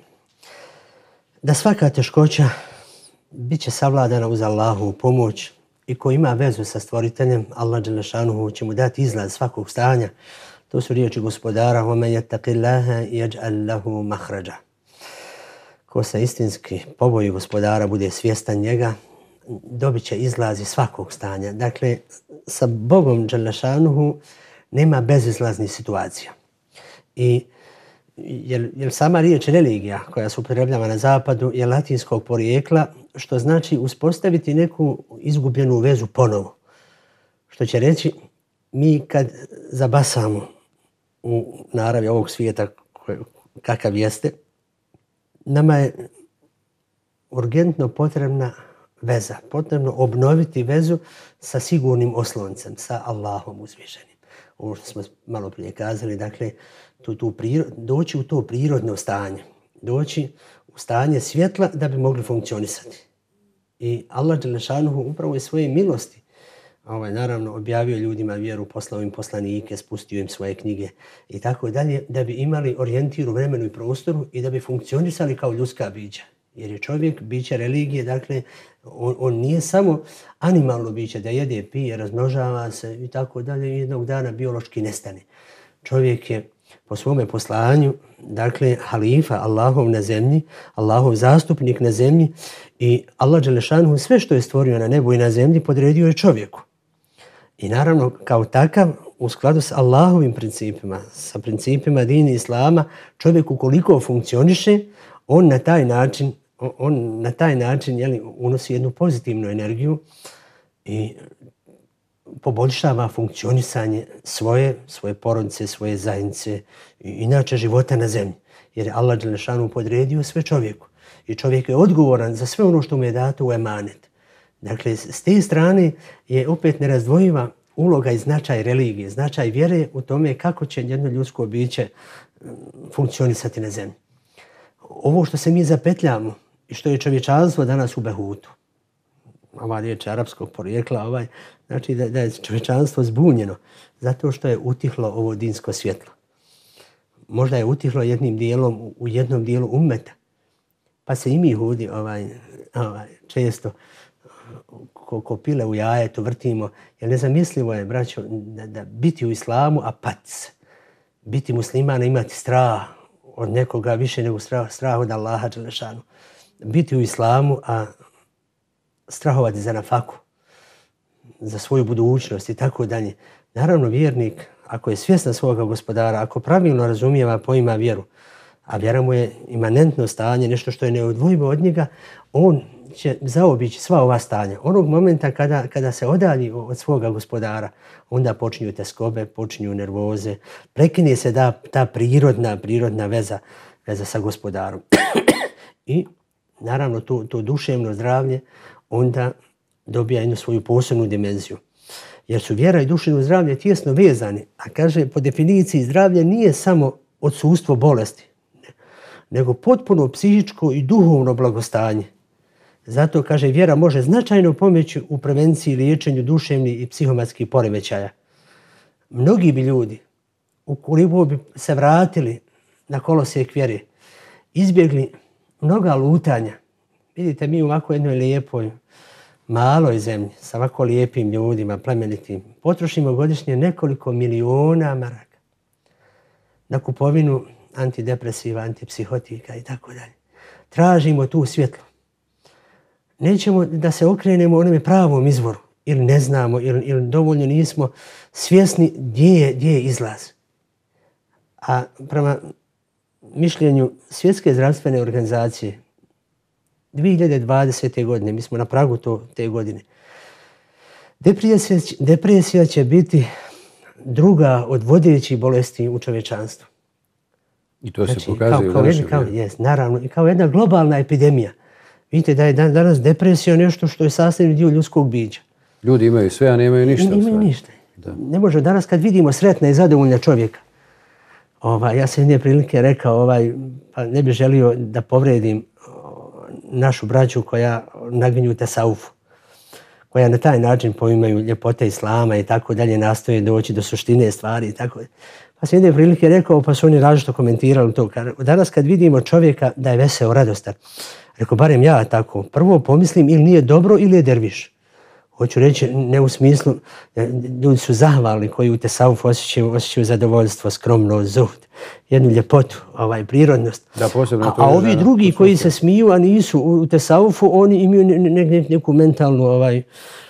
Speaker 2: da svaka teškoća bit će savladana uz Allahovu pomoć i ko ima vezu sa stvoriteljem, Allah dželešanuhu će mu dati izlaz svakog stanja. To su riječi Gospodara: وَمَنْ يَتَّقِ اللَّهَ يَجْعَلْ لَهُ مَخْرَجًا. Ko se istinski poboji Gospodara, bude svjestan njega, dobit će izlaz iz svakog stanja. Dakle, sa Bogom dželešanuhu nema bezizlaznih situacija. I jer, jer sama riječ religija koja se upotrebljava na zapadu je latinskog porijekla, što znači uspostaviti neku izgubljenu vezu ponovo. Što će reći, mi kad zabasamo u naravi ovog svijeta kakav jeste, nama je urgentno potrebna veza. Potrebno obnoviti vezu sa sigurnim osloncem, sa Allahom uzvišenim. Ovo što smo malo prije kazali, dakle, tu, tu priro, doći u to prirodno stanje. Doći u stanje svjetla da bi mogli funkcionisati. I Allah dželešanuhu upravo iz svoje milosti ovaj, naravno objavio ljudima vjeru, poslao im poslanike, spustio im svoje knjige i tako dalje, da bi imali orijentir u vremenu i prostoru i da bi funkcionisali kao ljudska bića. Jer je čovjek biće religije, dakle, on, on nije samo animalno biće da jede, pije, razmnožava se i tako dalje i jednog dana biološki nestane. Čovjek je po svome poslanju, dakle, halifa Allahov na zemlji, Allahov zastupnik na zemlji i Allah dželešanuhu sve što je stvorio na nebu i na zemlji podredio je čovjeku. I naravno, kao takav, u skladu s Allahovim principima, sa principima dini Islama, čovjek ukoliko funkcioniše, on na taj način, on na taj način jeli, unosi jednu pozitivnu energiju i poboljšava funkcionisanje svoje, svoje porodice, svoje zajednice i inače života na zemlji. Jer je Allah dželešanu podredio sve čovjeku. I čovjek je odgovoran za sve ono što mu je dato u emanet. Dakle, s te strane je opet nerazdvojiva uloga i značaj religije, značaj vjere u tome kako će jedno ljudsko biće funkcionisati na zemlji. Ovo što se mi zapetljamo i što je čovječanstvo danas u behutu. Ova riječ arapskog porijekla, ovaj, znači da, da je čovječanstvo zbunjeno zato što je utihlo ovo dinsko svjetlo. Možda je utihlo jednim dijelom, u jednom dijelu ummeta. Pa se i mi hudi ovaj, ovaj, često ko, ko pile u jajetu vrtimo. Jer nezamislivo je, braćo, da, da biti u islamu, a pati se. Biti muslimana, imati strah od nekoga više nego strah, strah od Allaha dželešanu. Biti u islamu, a strahovati za nafaku, za svoju budućnost i tako dalje. Naravno, vjernik, ako je svjestan svoga gospodara, ako pravilno razumijeva, poima vjeru, a vjera mu je imanentno stanje, nešto što je neodvojivo od njega, on će zaobići sva ova stanja. Onog momenta kada, kada se odalji od svoga gospodara, onda počinju teskobe, počinju nervoze, prekine se da, ta prirodna, prirodna veza, veza sa gospodarom. I naravno to, to duševno zdravlje onda dobija jednu svoju posebnu dimenziju. Jer su vjera i duševno zdravlje tijesno vezani. A kaže, po definiciji zdravlje nije samo odsustvo bolesti, nego potpuno psihičko i duhovno blagostanje. Zato, kaže, vjera može značajno pomoći u prevenciji i liječenju duševnih i psihomatskih poremećaja. Mnogi bi ljudi, ukoliko bi se vratili na kolosijek vjere, izbjegli mnoga lutanja. Vidite, mi u ovako jednoj lijepoj, maloj zemlji, sa ovako lijepim ljudima, plemenitim, potrošimo godišnje nekoliko miliona maraka na kupovinu antidepresiva, antipsihotika i tako dalje. Tražimo tu svjetlo. Nećemo da se okrenemo onome pravom izvoru, ili ne znamo, ili, ili dovoljno nismo svjesni gdje je, gdje je izlaz. A prema mišljenju Svjetske zdravstvene organizacije, dvije hiljade dvadesete. godine, mi smo na pragu to, te godine, depresija, depresija će biti druga od vodećih bolesti u čovječanstvu.
Speaker 1: I to
Speaker 2: znači,
Speaker 1: se pokazuje
Speaker 2: kao, kao
Speaker 1: u našem
Speaker 2: kao, jest, naravno, i kao jedna globalna epidemija. Vidite da je danas depresija nešto što je sastavni dio ljudskog bića.
Speaker 1: Ljudi imaju sve, a nemaju ništa.
Speaker 2: Imaju ništa. Da. Ne može danas kad vidimo sretna i zadovoljna čovjeka. Ovaj, ja sam jedne prilike rekao, ovaj, pa ne bih želio da povredim našu braću koja naginju tesaufu, koja na taj način poimaju ljepote islama i tako dalje, nastoje doći do suštine stvari i tako. Pa sam jedne prilike rekao, pa su oni različito komentirali to. Danas kad vidimo čovjeka da je veseo, radostan, rekao, barem ja tako, prvo pomislim ili nije dobro ili je derviš. Hoću reći, ne u smislu, ljudi su zahvalni koji u tesaufu osjećaju, osjećaju zadovoljstvo, skromnost, zuhd, jednu ljepotu, ovaj, prirodnost.
Speaker 1: Da, posebno to
Speaker 2: a, a ovi drugi koji se smiju, a nisu u tesaufu, oni imaju ne, ne, ne, neku mentalnu, ovaj,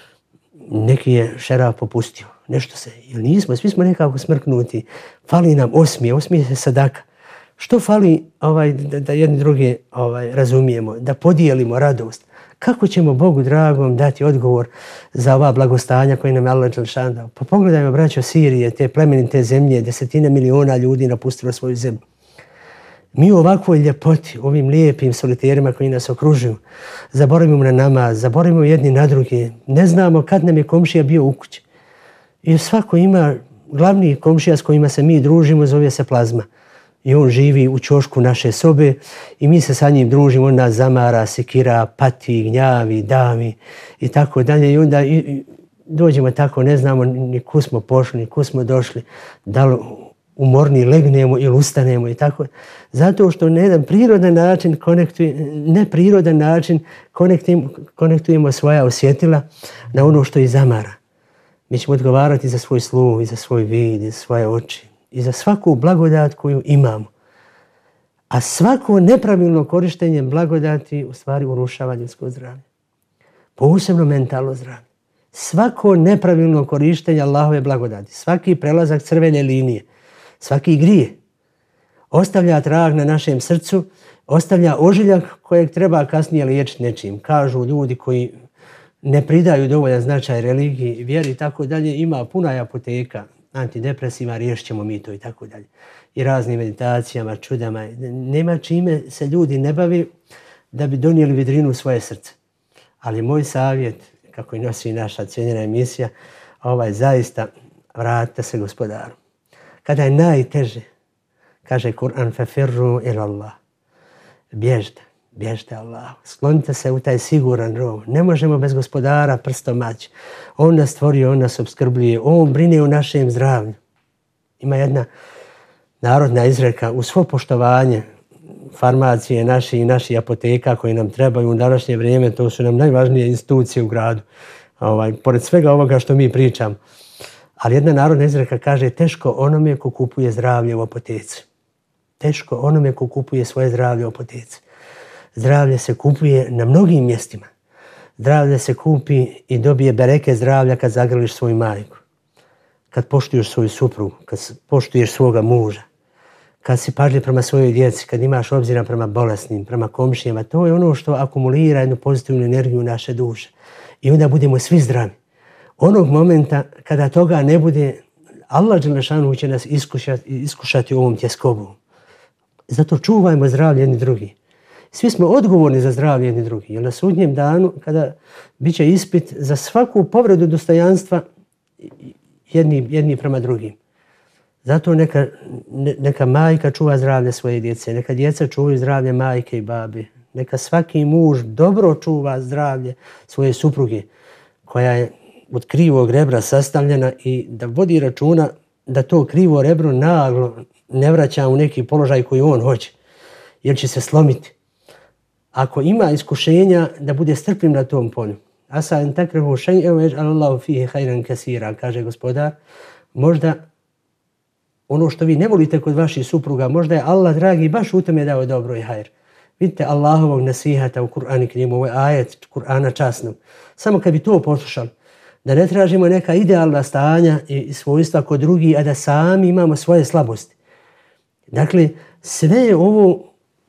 Speaker 2: neki je šeraf popustio, nešto se, ili nismo, svi smo nekako smrknuti, fali nam osmije, osmije se sadaka. Što fali ovaj, da, da jedni druge ovaj, razumijemo, da podijelimo radost? Kako ćemo Bogu dragom dati odgovor za ova blagostanja koje nam je Allah dželešanu dao? Pa pogledajmo, braćo, Sirije, te plemenite zemlje, desetine miliona ljudi napustilo svoju zemlju. Mi u ovakvoj ljepoti, ovim lijepim soliterima koji nas okružuju, zaboravimo na namaz, zaboravimo jedni na druge, ne znamo kad nam je komšija bio u kući. I svako ima, glavni komšija s kojima se mi družimo zove se Plazma. I on živi u ćošku naše sobe i mi se sa njim družimo, on nas zamara, sekira, pati, gnjavi, davi i tako dalje. I onda i, i dođemo tako, ne znamo ni kud smo pošli, ni kud smo došli, da li umorni legnemo ili ustanemo i tako. Zato što na jedan prirodan način, neprirodan način konektujemo, konektujemo svoja osjetila na ono što ih zamara. Mi ćemo odgovarati za svoj sluh i za svoj vid i za svoje oči i za svaku blagodat koju imamo. A svako nepravilno korištenje blagodati u stvari urušava ljudsko zdravlje. Posebno mentalno zdravlje. Svako nepravilno korištenje Allahove blagodati, svaki prelazak crvene linije, svaki grije ostavlja trag na našem srcu, ostavlja ožiljak kojeg treba kasnije liječiti nečim. Kažu ljudi koji ne pridaju dovoljan značaj religiji, vjeri i tako dalje, ima puna apoteka antidepresiva, riješit ćemo mi to i tako dalje. I raznim meditacijama, čudama. Nema čime se ljudi ne bavi da bi donijeli vidrinu u svoje srce. Ali moj savjet, kako i nosi naša cijenjena emisija, ovaj, zaista vratite se gospodaru. Kada je najteže, kaže Kur'an, fefirru ila Allah. Bježite, bježite Allahu. Sklonite se u taj siguran rov. Ne možemo bez gospodara prstom maći. On nas stvorio, on nas opskrbljuje, on brine o našem zdravlju. Ima jedna narodna izreka, u svo poštovanje farmacije naši i naših apoteka koje nam trebaju u današnje vrijeme, to su nam najvažnije institucije u gradu. Ovaj, pored svega ovoga što mi pričamo. Ali jedna narodna izreka kaže, teško onome ko kupuje zdravlje u apoteci. Teško onome ko kupuje svoje zdravlje u apoteci. Zdravlje se kupuje na mnogim mjestima. Zdravlje se kupi i dobije bereke zdravlja kad zagrliš svoju majku. Kad poštuješ svoju suprugu, kad poštuješ svoga muža. Kad si pažljiv prema svojoj djeci, kad imaš obzira prema bolesnim, prema komšijama. To je ono što akumulira jednu pozitivnu energiju u naše duše. I onda budemo svi zdravi. Onog momenta kada toga ne bude, Allah dželešanu će nas iskušati, iskušati ovom tjeskobom. Zato čuvajmo zdravlje jedni drugi. Svi smo odgovorni za zdravlje jedni drugi. Jer na sudnjem danu, kada bit će ispit za svaku povredu dostojanstva jedni, jedni prema drugim. Zato neka, neka majka čuva zdravlje svoje djece, neka djeca čuvaju zdravlje majke i babe. Neka svaki muž dobro čuva zdravlje svoje supruge, koja je od krivog rebra sastavljena, i da vodi računa da to krivo rebro naglo ne vraća u neki položaj koji on hoće, jer će se slomiti. Ako ima iskušenja, da bude strpljiv na tom polju. Asa en takrehu šej'en ve yaj'alallahu fihi khayran kasira, kaže gospodar, možda ono što vi ne volite kod vaših supruga, možda je Allah dragi baš u tome dao dobro i hajr. Vidite Allahovog nasihata u Kur'anu Kerimu, ovo je ajet Kur'ana časnog. Samo kad bi to poslušali, da ne tražimo neka idealna stanja i svojstva kod drugih, a da sami imamo svoje slabosti. Dakle, sve ovo,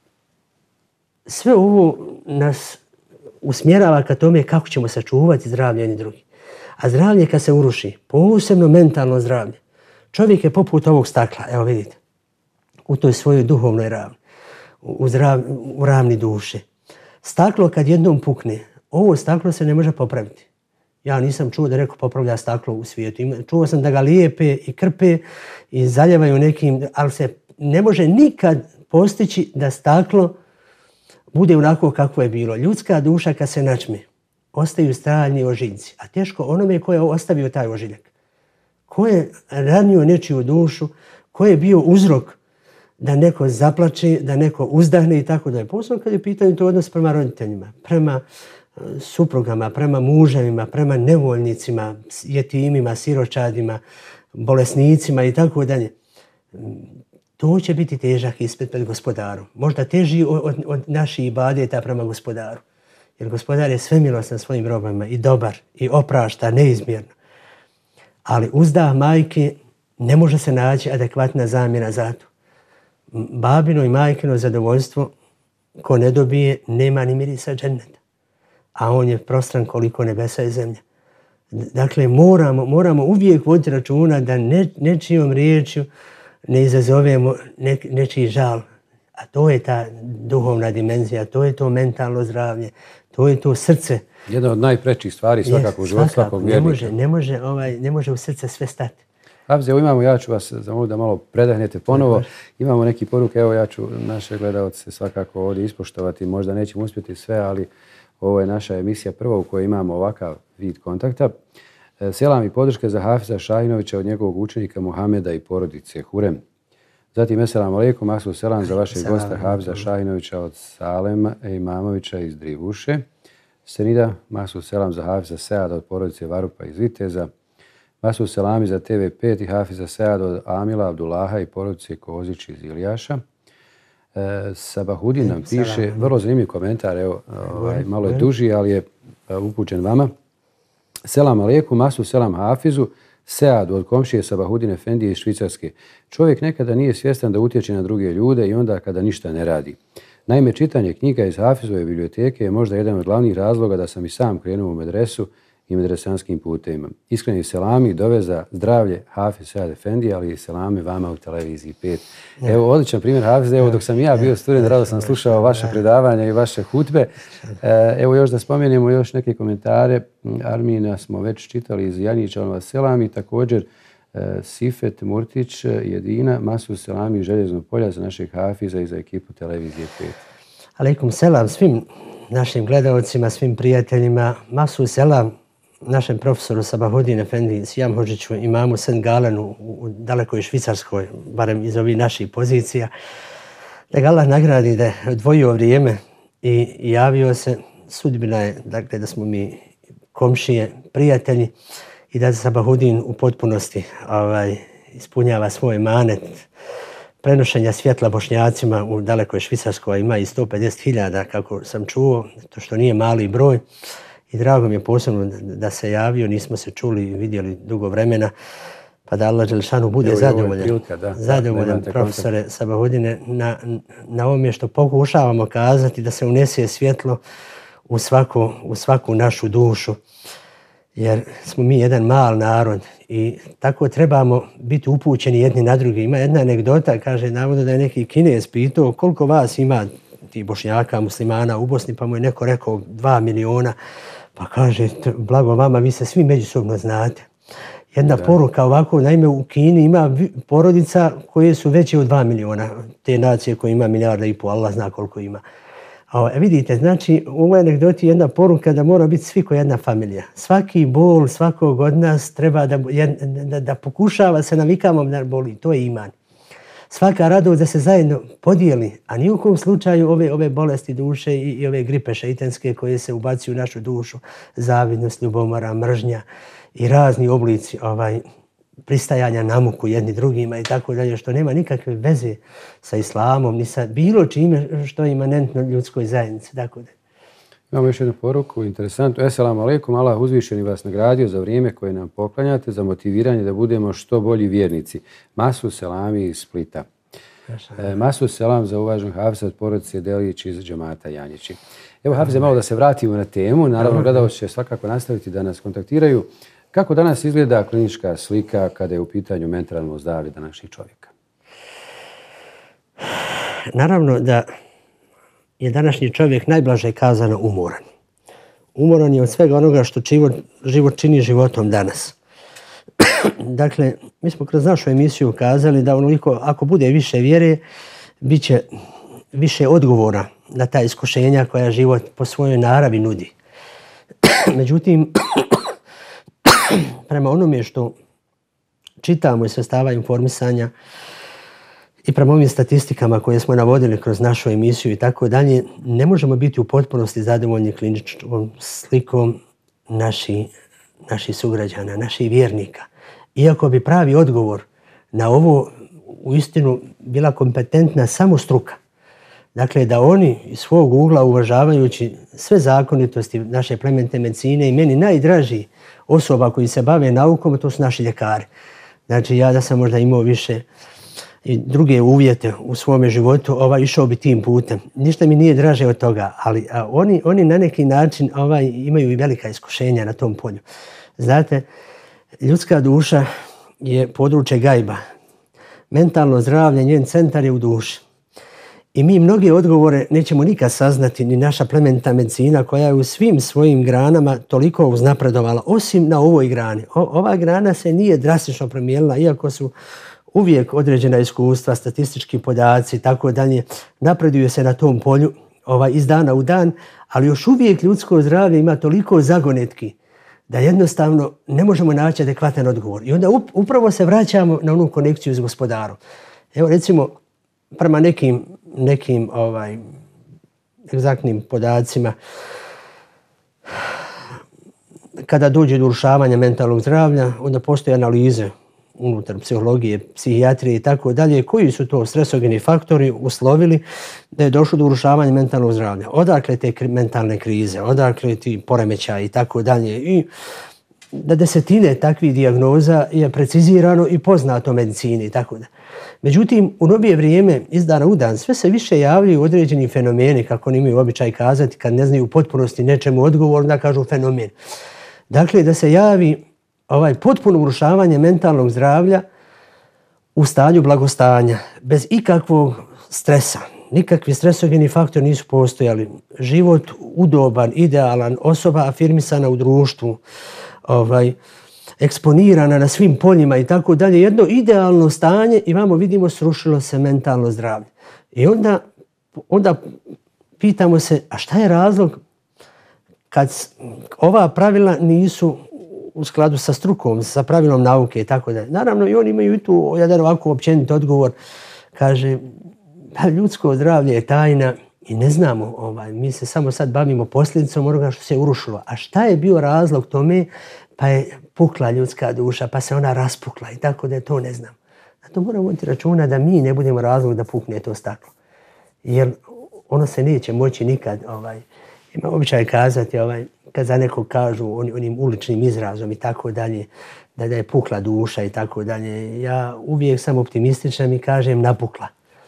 Speaker 2: sve ovo nas usmjerava ka tome kako ćemo sačuvati zdravlje jedni drugi. A zdravlje kad se uruši, posebno mentalno zdravlje, čovjek je poput ovog stakla, evo vidite, u toj svojoj duhovnoj ravni, u, zdrav, u ravni duše. Staklo kad jednom pukne, ovo staklo se ne može popraviti. Ja nisam čuo da neko popravlja staklo u svijetu. Čuo sam da ga lijepe i krpe i zaljevaju nekim, ali se ne može nikad postići da staklo bude onako kako je bilo. Ljudska duša kad se načme, ostaju stalni ožiljci, a teško onome ko je ostavio taj ožiljak. Ko je ranio nečiju dušu, ko je bio uzrok da neko zaplače, da neko uzdahne i tako da je. Posebno kad je pitanje to odnos prema roditeljima, prema suprugama, prema muževima, prema nevoljnicima, jetimima, siročadima, bolesnicima i tako dalje. To će biti težak ispit pred gospodarom. Možda teži od, od naših ibadeta prema gospodaru. Jer gospodar je svemilostan svojim robama i dobar i oprašta neizmjerno. Ali uzdah majke ne može se naći adekvatna zamjena za to. Babino i majkino zadovoljstvo ko ne dobije nema ni mirisa dženneta. A on je prostran koliko nebesa i zemlja. Dakle, moramo, moramo uvijek voditi računa da ne, nečijom riječju ne izazovemo ne, nečiji žal. A to je ta duhovna dimenzija, to je to mentalno zdravlje, to je to srce.
Speaker 1: Jedna od najprečih stvari svakako u životu svakog vjernika.
Speaker 2: Ne može, ne, može, ovaj, ne može u srce sve stati.
Speaker 1: Hafze, evo imamo, ja ću vas zamoliti da malo predahnete ponovo. Imamo neki poruke, evo ja ću naše gledalce svakako ovdje ispoštovati. Možda nećemo uspjeti sve, ali ovo je naša emisija prva u kojoj imamo ovakav vid kontakta. Selam i podrške za Hafiza Šahinovića od njegovog učenika Muhameda i porodice Hurem. Zatim, eselamu alejkum, aksu selam za vašeg gosta Hafiza Šahinovića od Salema Imamovića iz Drivuše. Senida, aksu selam za Hafiza Seada od porodice Varupa iz Viteza. Aksu selami za T V pet i Hafiza Seada od Amila Abdullaha i porodice Kozić iz Ilijaša. E, Sabahudin nam piše, vrlo zanimljiv komentar, evo, ovaj, malo je duži, ali je upućen vama. Selam alejkum, aksu selam Hafizu Seadu od komšije Sabahudin Efendije iz Švicarske. Čovjek nekada nije svjestan da utječe na druge ljude i onda kada ništa ne radi. Naime, čitanje knjiga iz Hafizove biblioteke je možda jedan od glavnih razloga da sam i sam krenuo u medresu i medresanskim putevima. Iskreni selami i dove za zdravlje Hafiz Sead Efendije, ali i selame vama u televiziji pet. Evo, odličan primjer Hafiz. Evo, dok sam ja bio student, rado sam slušao vaše predavanja i vaše hutbe. Evo, još da spomenemo još neke komentare. Armina smo već čitali iz Janića, on vas selam, i također Sifet Murtić, Jedina, masu selami Željeznog polja za našeg Hafiza i za ekipu televizije pet.
Speaker 2: Aleikum selam svim našim gledalcima, svim prijateljima. Masu selam našem profesoru Sabahudin Efendi Sijamhodžiću, imamu Sent Galenu u dalekoj Švicarskoj, barem iz ovih naših pozicija. Da ga Allah nagradi da je odvojio vrijeme i javio se. Sudbina je, dakle, da smo mi komšije, prijatelji i da Sabahudin u potpunosti ovaj, ispunjava svoj manet prenošenja svjetla Bošnjacima u dalekoj Švicarskoj. Ima i sto pedeset hiljada, kako sam čuo, to što nije mali broj. I drago mi je posebno da se javio, nismo se čuli i vidjeli dugo vremena, pa da Allah Đelešanu bude Evo, zadovoljan, prilika, da, zadovoljan da, profesore kontakt. Sabahudine na, na ovome što pokušavamo kazati, da se unese svjetlo u svaku, u svaku našu dušu. Jer smo mi jedan mal narod i tako trebamo biti upućeni jedni na drugi. Ima jedna anegdota, kaže, navodno da je neki Kinez pitao koliko vas ima ti Bošnjaka, muslimana u Bosni, pa mu je neko rekao dva miliona. Pa kaže, blago vama, vi se svi međusobno znate. Jedna da. poruka ovako, naime u Kini ima porodica koje su veće od dva miliona. Te nacije koje ima milijarda i pol, Allah zna koliko ima. A vidite, znači u ovoj anegdoti jedna poruka da mora biti svi ko jedna familija. Svaki bol svakog od nas treba da, da, da pokušava se navikamo na boli. To je iman. Svaka radost da se zajedno podijeli, a ni u kom slučaju ove, ove bolesti duše i, i ove gripe šeitanske koje se ubacuju u našu dušu, zavidnost, ljubomora, mržnja i razni oblici ovaj, pristajanja na muku jedni drugima i tako dalje, što nema nikakve veze sa islamom, ni sa bilo čime što je imanentno ljudskoj zajednici. Tako da.
Speaker 1: Imamo još jednu poruku, interesantnu. Esselamu alaikum, Allah uzvišeni vas nagradio za vrijeme koje nam poklanjate, za motiviranje da budemo što bolji vjernici. Masu selami iz Splita. E, masu selam za uvaženog Hafza od porodice Delić iz džemata Janjići. Evo Hafze, malo da se vratimo na temu. Naravno, gledalci će svakako nastaviti da nas kontaktiraju. Kako danas izgleda klinička slika kada je u pitanju mentalno zdravlje današnjih čovjeka?
Speaker 2: Naravno da je današnji čovjek najblaže kazano umoran. Umoran je od svega onoga što život, život čini životom danas. Dakle, mi smo kroz našu emisiju kazali da onoliko, ako bude više vjere, bit će više odgovora na ta iskušenja koja život po svojoj naravi nudi. Međutim, prema onome što čitamo iz sredstava informisanja i prema ovim statistikama koje smo navodili kroz našu emisiju i tako dalje, ne možemo biti u potpunosti zadovoljni kliničkom slikom naših naši sugrađana, naših vjernika. Iako bi pravi odgovor na ovo uistinu bila kompetentna samo struka. Dakle, da oni iz svog ugla, uvažavajući sve zakonitosti naše plemenite medicine i meni najdraži osoba koji se bave naukom, to su naši ljekari. Znači, ja da sam možda imao više i druge uvjete u svome životu, ovaj, išao bi tim putem. Ništa mi nije draže od toga, ali a oni, oni na neki način ovaj, imaju i velika iskušenja na tom polju. Znate, ljudska duša je područje gajba. Mentalno zdravlje, njen centar je u duši. I mi mnoge odgovore nećemo nikad saznati, ni naša plemenita medicina koja je u svim svojim granama toliko uznapredovala, osim na ovoj grani. O, ova grana se nije drastično promijenila, iako su uvijek određena iskustva, statistički podaci, tako dalje, napreduje se na tom polju ovaj, iz dana u dan, ali još uvijek ljudsko zdravlje ima toliko zagonetki da jednostavno ne možemo naći adekvatan odgovor. I onda upravo se vraćamo na onu konekciju s gospodarom. Evo recimo, prema nekim, nekim ovaj, egzaktnim podacima, kada dođe do urušavanja mentalnog zdravlja, onda postoje analize unutar psihologije, psihijatrije i tako dalje, koji su to stresogeni faktori uslovili da je došlo do urušavanja mentalnog zdravlja. Odakle te mentalne krize, odakle ti poremećaji i tako dalje. I da desetine takvih dijagnoza je precizirano i poznato u medicini i tako da. Međutim, u novije vrijeme, iz dana u dan, sve se više javljaju određeni fenomeni, kako oni imaju običaj kazati, kad ne znaju u potpunosti nečemu odgovor, da kažu fenomen. Dakle, da se javi ovaj potpuno urušavanje mentalnog zdravlja u stanju blagostanja, bez ikakvog stresa. Nikakvi stresogeni faktori nisu postojali. Život udoban, idealan, osoba afirmisana u društvu, ovaj, eksponirana na svim poljima i tako dalje. Jedno idealno stanje i vamo vidimo srušilo se mentalno zdravlje. I onda, onda pitamo se, a šta je razlog kad ova pravila nisu u skladu sa strukom, sa pravilom nauke i tako dalje. Naravno, i oni imaju i tu jedan ovako općenit odgovor. Kaže, pa ljudsko zdravlje je tajna i ne znamo, ovaj, mi se samo sad bavimo posljedicom onoga što se urušilo. A šta je bio razlog tome? Pa je pukla ljudska duša, pa se ona raspukla i tako da je to ne znam. Zato moramo voditi računa da mi ne budemo razlog da pukne to staklo. Jer ono se neće moći nikad, ovaj, ima običaj kazati, ovaj, kad za nekog kažu on, onim uličnim izrazom i tako dalje, da, da je pukla duša i tako dalje. Ja uvijek sam optimističan i kažem napukla.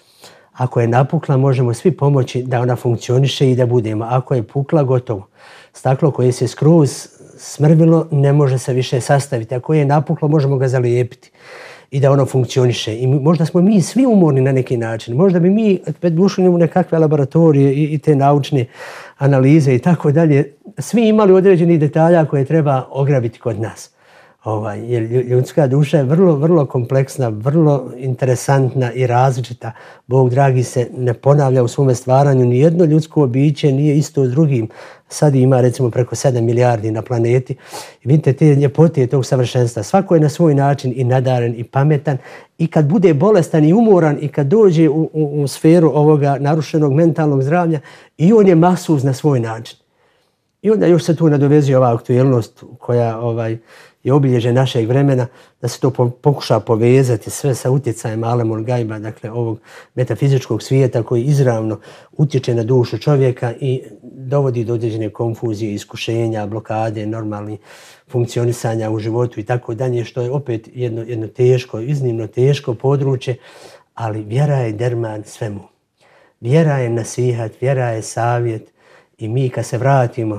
Speaker 2: Ako je napukla, možemo svi pomoći da ona funkcioniše i da budemo. Ako je pukla, gotovo. Staklo koje se skroz smrvilo ne može se više sastaviti. Ako je napuklo, možemo ga zalijepiti i da ono funkcioniše. I možda smo mi svi umorni na neki način. Možda bi mi ušli u nekakve laboratorije i, i te naučne analize i tako dalje, svi imali određenih detalja koje treba ograbiti kod nas. Ovaj, jer ljudska duša je vrlo, vrlo kompleksna, vrlo interesantna i različita. Bog dragi se ne ponavlja u svome stvaranju. Nijedno ljudsko biće nije isto s drugim. Sad ima recimo preko sedam milijardi na planeti. I vidite te ljepote tog savršenstva. Svako je na svoj način i nadaren i pametan. I kad bude bolestan i umoran i kad dođe u, u, u sferu ovoga narušenog mentalnog zdravlja, i on je maksuz na svoj način. I onda još se tu nadovezuje ova aktuelnost koja ovaj, je obilježje našeg vremena, da se to po, pokuša povezati sve sa utjecajem Alemul Gajba, dakle ovog metafizičkog svijeta koji izravno utječe na dušu čovjeka i dovodi do određene konfuzije, iskušenja, blokade, normalnih funkcionisanja u životu i tako dalje, što je opet jedno, jedno teško, iznimno teško područje, ali vjera je derman svemu. Vjera je nasihat, vjera je savjet i mi kad se vratimo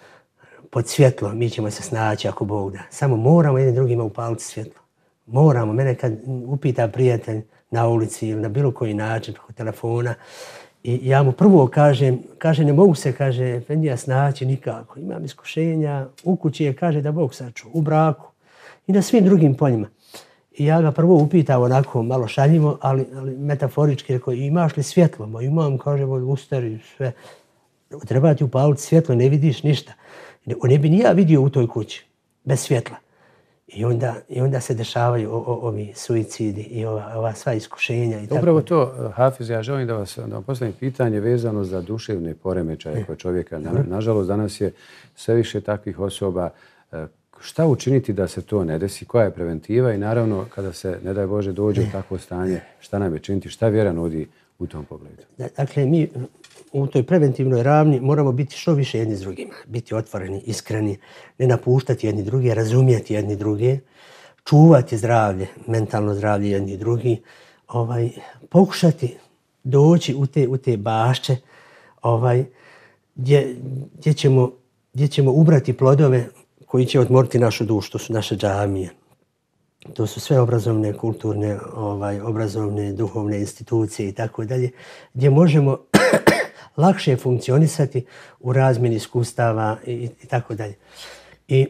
Speaker 2: pod svjetlo, mi ćemo se snaći ako Bog da. Samo moramo jednim drugima upaliti svjetlo. Moramo. Mene kad upita prijatelj na ulici ili na bilo koji način, preko telefona, i ja mu prvo kažem, kaže ne mogu se, kaže, Efendija, snaći nikako. Imam iskušenja, u kući je, kaže, da Bog sačuva, u braku i na svim drugim poljima. I ja ga prvo upitao onako malo šaljivo, ali, ali metaforički, rekao, imaš li svjetlo? Ma imam, kaže, ustari, sve. Treba ti upaliti svjetlo, ne vidiš ništa. Ne bi ni ja vidio u toj kući, bez svjetla. I onda, i onda se dešavaju o, o, ovi suicidi i ova, ova sva iskušenja. I tako.
Speaker 1: Upravo to, Hafiz, ja želim da vas da vam postavim pitanje vezano za duševne poremećaje kod čovjeka. Na, nažalost, danas je sve više takvih osoba. Šta učiniti da se to ne desi? Koja je preventiva? I naravno, kada se, ne daj Bože, dođe u takvo stanje, šta nam je činiti? Šta vjera nudi u tom pogledu?
Speaker 2: Dakle, mi u toj preventivnoj ravni moramo biti što više jedni s drugima. Biti otvoreni, iskreni, ne napuštati jedni druge, razumijeti jedni druge, čuvati zdravlje, mentalno zdravlje jedni drugi, ovaj, pokušati doći u te, u te bašće ovaj, gdje, gdje, ćemo, gdje ćemo ubrati plodove koji će odmoriti našu dušu. To su naše džamije. To su sve obrazovne, kulturne, ovaj, obrazovne, duhovne institucije i tako dalje, gdje možemo lakše funkcionisati u razmjeni iskustava i, i tako dalje. I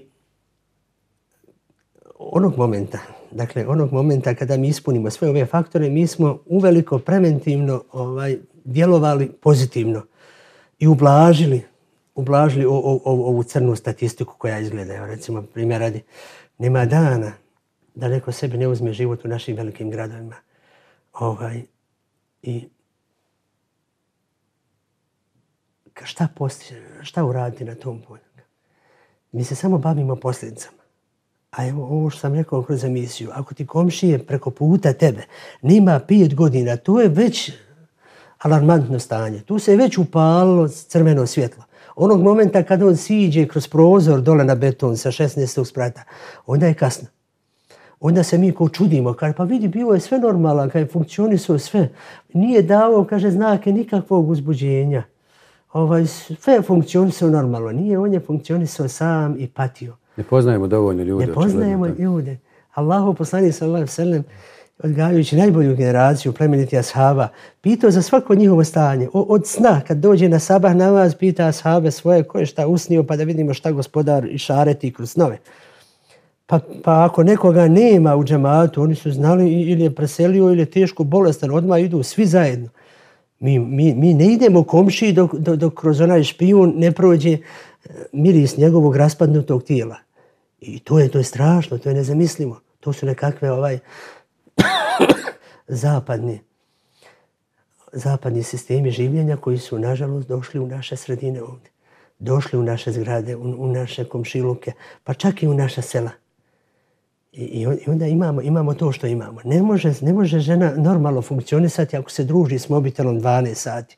Speaker 2: onog momenta, dakle onog momenta kada mi ispunimo sve ove faktore, mi smo uveliko preventivno ovaj, djelovali pozitivno i ublažili, ublažili o, o, o, ovu crnu statistiku koja izgleda. Evo, recimo, primjer radi, nema dana da neko sebi ne uzme život u našim velikim gradovima. Ovaj, i šta postiže, šta uraditi na tom polju? Mi se samo bavimo posljedicama. A evo ovo što sam rekao kroz emisiju, ako ti komšije preko puta tebe nima pet godina, to je već alarmantno stanje. Tu se je već upalilo crveno svjetlo. Onog momenta kada on siđe kroz prozor dole na beton sa šesnaestog sprata, onda je kasno. Onda se mi ko čudimo, kaže, pa vidi, bilo je sve normalno, kaže, funkcionisao sve. Nije dao, kaže, znake nikakvog uzbuđenja. Ovaj, sve funkcionisao normalno. Nije, on je funkcionisao sam i patio.
Speaker 1: Ne poznajemo dovoljno ljude.
Speaker 2: Ne poznajemo ljude. Allahu poslanik sallallahu alejhi ve sellem, odgajajući najbolju generaciju plemeniti ashaba, pitao za svako njihovo stanje. O, od sna, kad dođe na sabah namaz, pita ashabe svoje ko je šta usnio, pa da vidimo šta gospodar išareti kroz snove. Pa, pa ako nekoga nema u džematu, oni su znali ili je preselio ili je teško bolestan, odmah idu svi zajedno. Mi, mi, mi ne idemo komšiji dok, dok, dok kroz onaj špijun ne prođe miris njegovog raspadnutog tijela. I to je, to je strašno, to je nezamislivo. To su nekakve ovaj zapadni, zapadni sistemi življenja koji su, nažalost, došli u naše sredine ovdje. Došli u naše zgrade, u, u naše komšiluke, pa čak i u naša sela. I, i onda imamo, imamo to što imamo. Ne može, ne može žena normalno funkcionisati ako se druži s mobitelom dvanaest sati.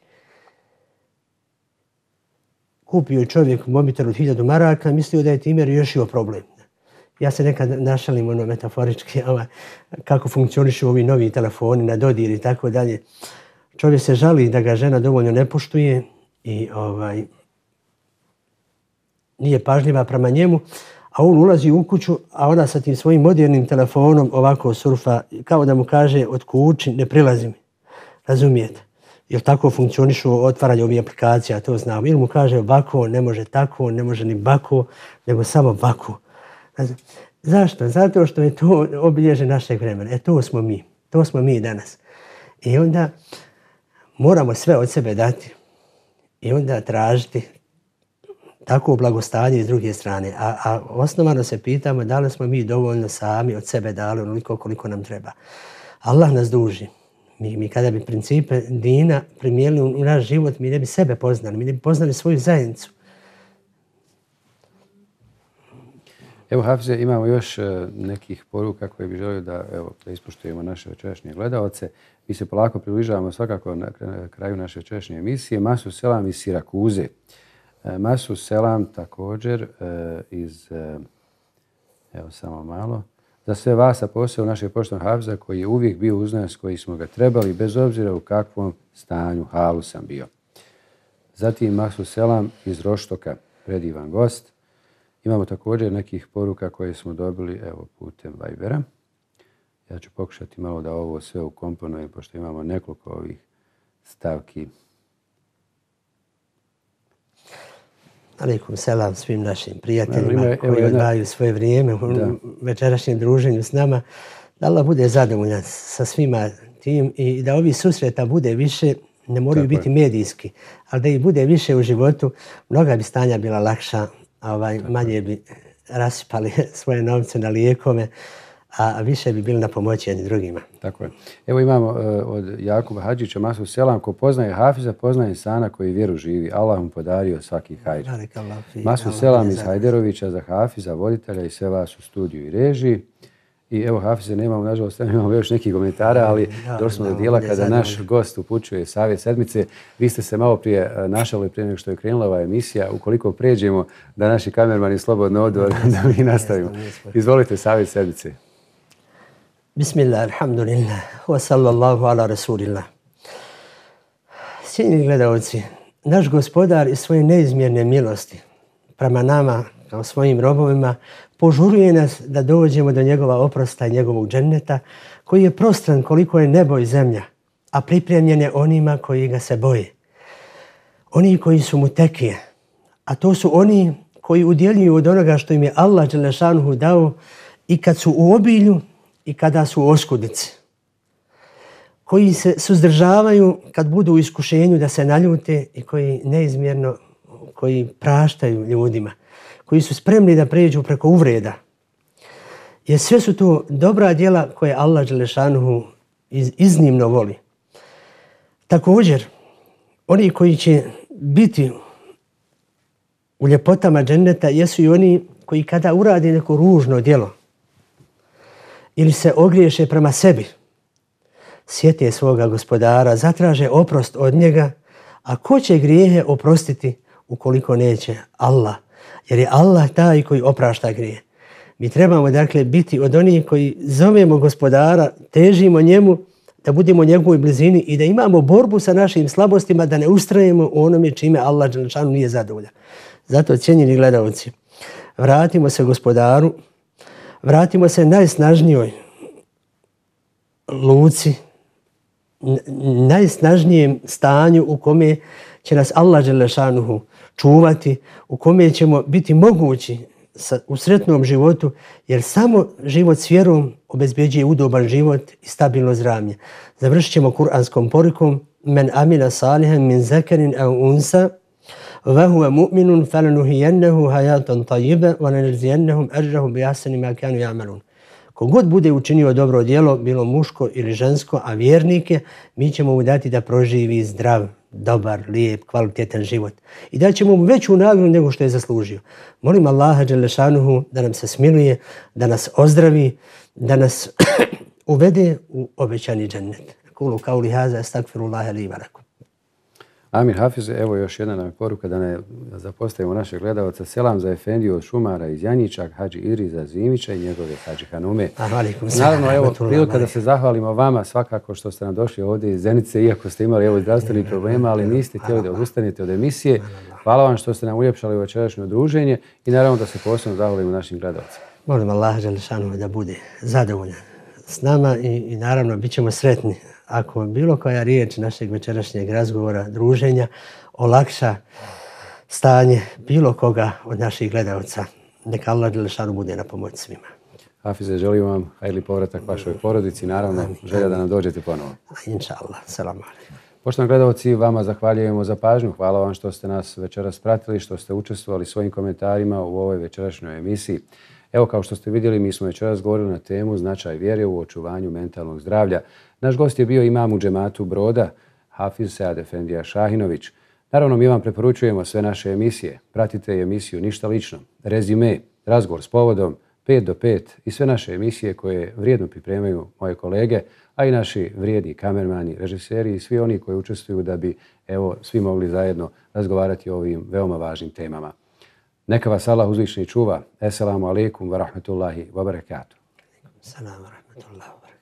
Speaker 2: Kupio je čovjek mobitel od hiljadu maraka, mislio da je time riješio problem. Ja se nekad našalim ono metaforički ovaj, kako funkcionišu ovi novi telefoni na dodir i tako dalje. Čovjek se žali da ga žena dovoljno ne poštuje i ovaj, nije pažljiva prema njemu, a on ulazi u kuću, a ona sa tim svojim modernim telefonom ovako surfa, kao da mu kaže od kući ne prilazi mi. Razumijete? Jer tako funkcionišu otvaranje ovih aplikacija, to znamo. Ili mu kaže ovako, ne može tako, ne može ni bako, nego samo ovako. Zašto? Zato što je to obilježe našeg vremena. E to smo mi. To smo mi danas. I onda moramo sve od sebe dati. I onda tražiti tako blagostanje s druge strane. A, a osnovano se pitamo da li smo mi dovoljno sami od sebe dali onoliko koliko nam treba. Allah nas duži. Mi, mi kada bi principe dina primijenili u naš život, mi ne bi sebe poznali, mi ne bi poznali svoju zajednicu.
Speaker 1: Evo, Hafize, imamo još nekih poruka koje bi želio da, evo, da ispoštujemo naše večerašnje gledaoce. Mi se polako približavamo svakako na kraju naše večerašnje emisije. Masu Selam iz Sirakuze. Masu Selam također iz, evo samo malo, za sve vas, a posebno našeg poštovanog Hafiza koji je uvijek bio uz nas, koji smo ga trebali, bez obzira u kakvom stanju, halu sam bio. Zatim Masu Selam iz Roštoka, predivan gost. Imamo također nekih poruka koje smo dobili, evo, putem Vibera. Ja ću pokušati malo da ovo sve ukomponujem, pošto imamo nekoliko ovih stavki.
Speaker 2: Alejkum selam svim našim prijateljima ima, koji odvajaju svoje vrijeme u večerašnjem druženju s nama. Da Allah bude zadovoljan sa svima tim i da ovi susreta bude više, ne moraju Tako biti je. medijski, ali da ih bude više u životu, mnoga bi stanja bila lakša, a ovaj, manje bi rasipali svoje novce na lijekove, a više bi bili na pomoći jedni drugima.
Speaker 1: Tako je. Evo imamo uh, od Jakuba Hadžića Masu Selam, ko poznaje Hafiza, poznaje insana koji vjeru živi. Allah mu podario svaki hajr. Masu Selam iz Hajderovića za Hafiza, voditelja i sve vas u studiju i režiji. I evo, Hafize, nemamo, nažalost, nemamo još nekih komentara, ali da, došli smo do dijela kada naš gost upućuje savjet sedmice. Vi ste se malo prije našali prije nego što je krenula ova emisija. Ukoliko pređemo da naši kamermani slobodno odu, da mi nastavimo. Izvolite, savjet sedmice.
Speaker 2: Bismillah, alhamdulillah, wa sallallahu ala rasulillah. Cijenjeni gledalci, naš gospodar iz svoje neizmjerne milosti prema nama, kao svojim robovima, požuruje nas da dođemo do njegova oprosta i njegovog dženneta, koji je prostran koliko je nebo i zemlja, a pripremljen je onima koji ga se boje. Oni koji su mu tekije, a to su oni koji udjeljuju od onoga što im je Allah dželešanuhu dao i kad su u obilju i kada su u oskudici. Koji se suzdržavaju kad budu u iskušenju da se naljute i koji neizmjerno, koji praštaju ljudima, koji su spremni da pređu preko uvreda. Jer sve su to dobra djela koje Allah dželešanuhu iz, iznimno voli. Također, oni koji će biti u ljepotama dženneta jesu i oni koji kada urade neko ružno djelo ili se ogriješe prema sebi, sjete svoga gospodara, zatraže oprost od njega, a ko će grijehe oprostiti ukoliko neće? Allah. Jer je Allah taj koji oprašta grije. Mi trebamo dakle biti od onih koji zovemo gospodara, težimo njemu, da budemo u njegovoj blizini i da imamo borbu sa našim slabostima, da ne ustrajemo u onome čime Allah dželešanu nije zadovoljan. Zato, cijenjeni gledalci, vratimo se gospodaru, vratimo se najsnažnijoj luci, najsnažnijem stanju u kome će nas Allah dželešanuhu čuvati, u kome ćemo biti mogući u sretnom životu, jer samo život s vjerom obezbeđuje udoban život i stabilno zdravlje. Završit ćemo kuranskom porukom men amila salihan min zakarin aw unsa wa huwa mu'minun falanuhiyannahu hayatan tayyiba wa lanajziyannahum ajrahum bi ahsani ma kanu ya'malun. Kogod bude učinio dobro djelo, bilo muško ili žensko, a vjernike, mi ćemo mu dati da proživi zdrav, dobar, lijep, kvalitetan život. I da ćemo mu veću nagradu nego što je zaslužio. Molim Allaha dželešanuhu da nam se smiluje, da nas ozdravi, da nas uvede u obećani džennet. Kulu kauli haza, astagfirullaha li wa lakum.
Speaker 1: Amin Hafize, evo još jedna nam je poruka da ne zapostavimo našeg gledalca. Selam za Efendiju od šumara iz Janjića, Hadži Idriza Zimića i njegove Hadži Hanume. Naravno, evo prilika da se zahvalimo vama svakako što ste nam došli ovdje iz Zenice, iako ste imali evo zdravstvenih problema, ali niste htjeli da odustanete od emisije. Hvala vam što ste nam uljepšali večerašnje druženje i naravno da se posebno zahvalimo našim gledalcima.
Speaker 2: Molim Allaha dželešanu da bude zadovoljan s nama i, i naravno bit ćemo sretni ako bilo koja riječ našeg večerašnjeg razgovora, druženja, olakša stanje bilo koga od naših gledalca. Neka Allah dželešanu bude na pomoć svima.
Speaker 1: Hafize, želim vam hajli povratak vašoj porodici, naravno želja da nam dođete ponovo.
Speaker 2: Inša Allah. Salam alaikum.
Speaker 1: Poštovani gledalci, vama zahvaljujemo za pažnju. Hvala vam što ste nas večeras pratili, što ste učestvovali svojim komentarima u ovoj večerašnjoj emisiji. Evo, kao što ste vidjeli, mi smo večeras govorili na temu značaj vjere u očuvanju mentalnog zdravlja. Naš gost je bio imam u džematu Broda, Hafiz Sead Efendija Šahinović. Naravno, mi vam preporučujemo sve naše emisije. Pratite emisiju Ništa lično, Rezime, Razgovor s povodom, pet do pet i sve naše emisije koje vrijedno pripremaju moje kolege, a i naši vrijedni kamermani, režiseri i svi oni koji učestvuju da bi evo svi mogli zajedno razgovarati o ovim veoma važnim temama. Neka vas Allah uzvišni čuva. Esselamu alaikum wa rahmetullahi wa barakatuh.
Speaker 2: Assalamu alaikum wa rahmetullahi wa barakatuh.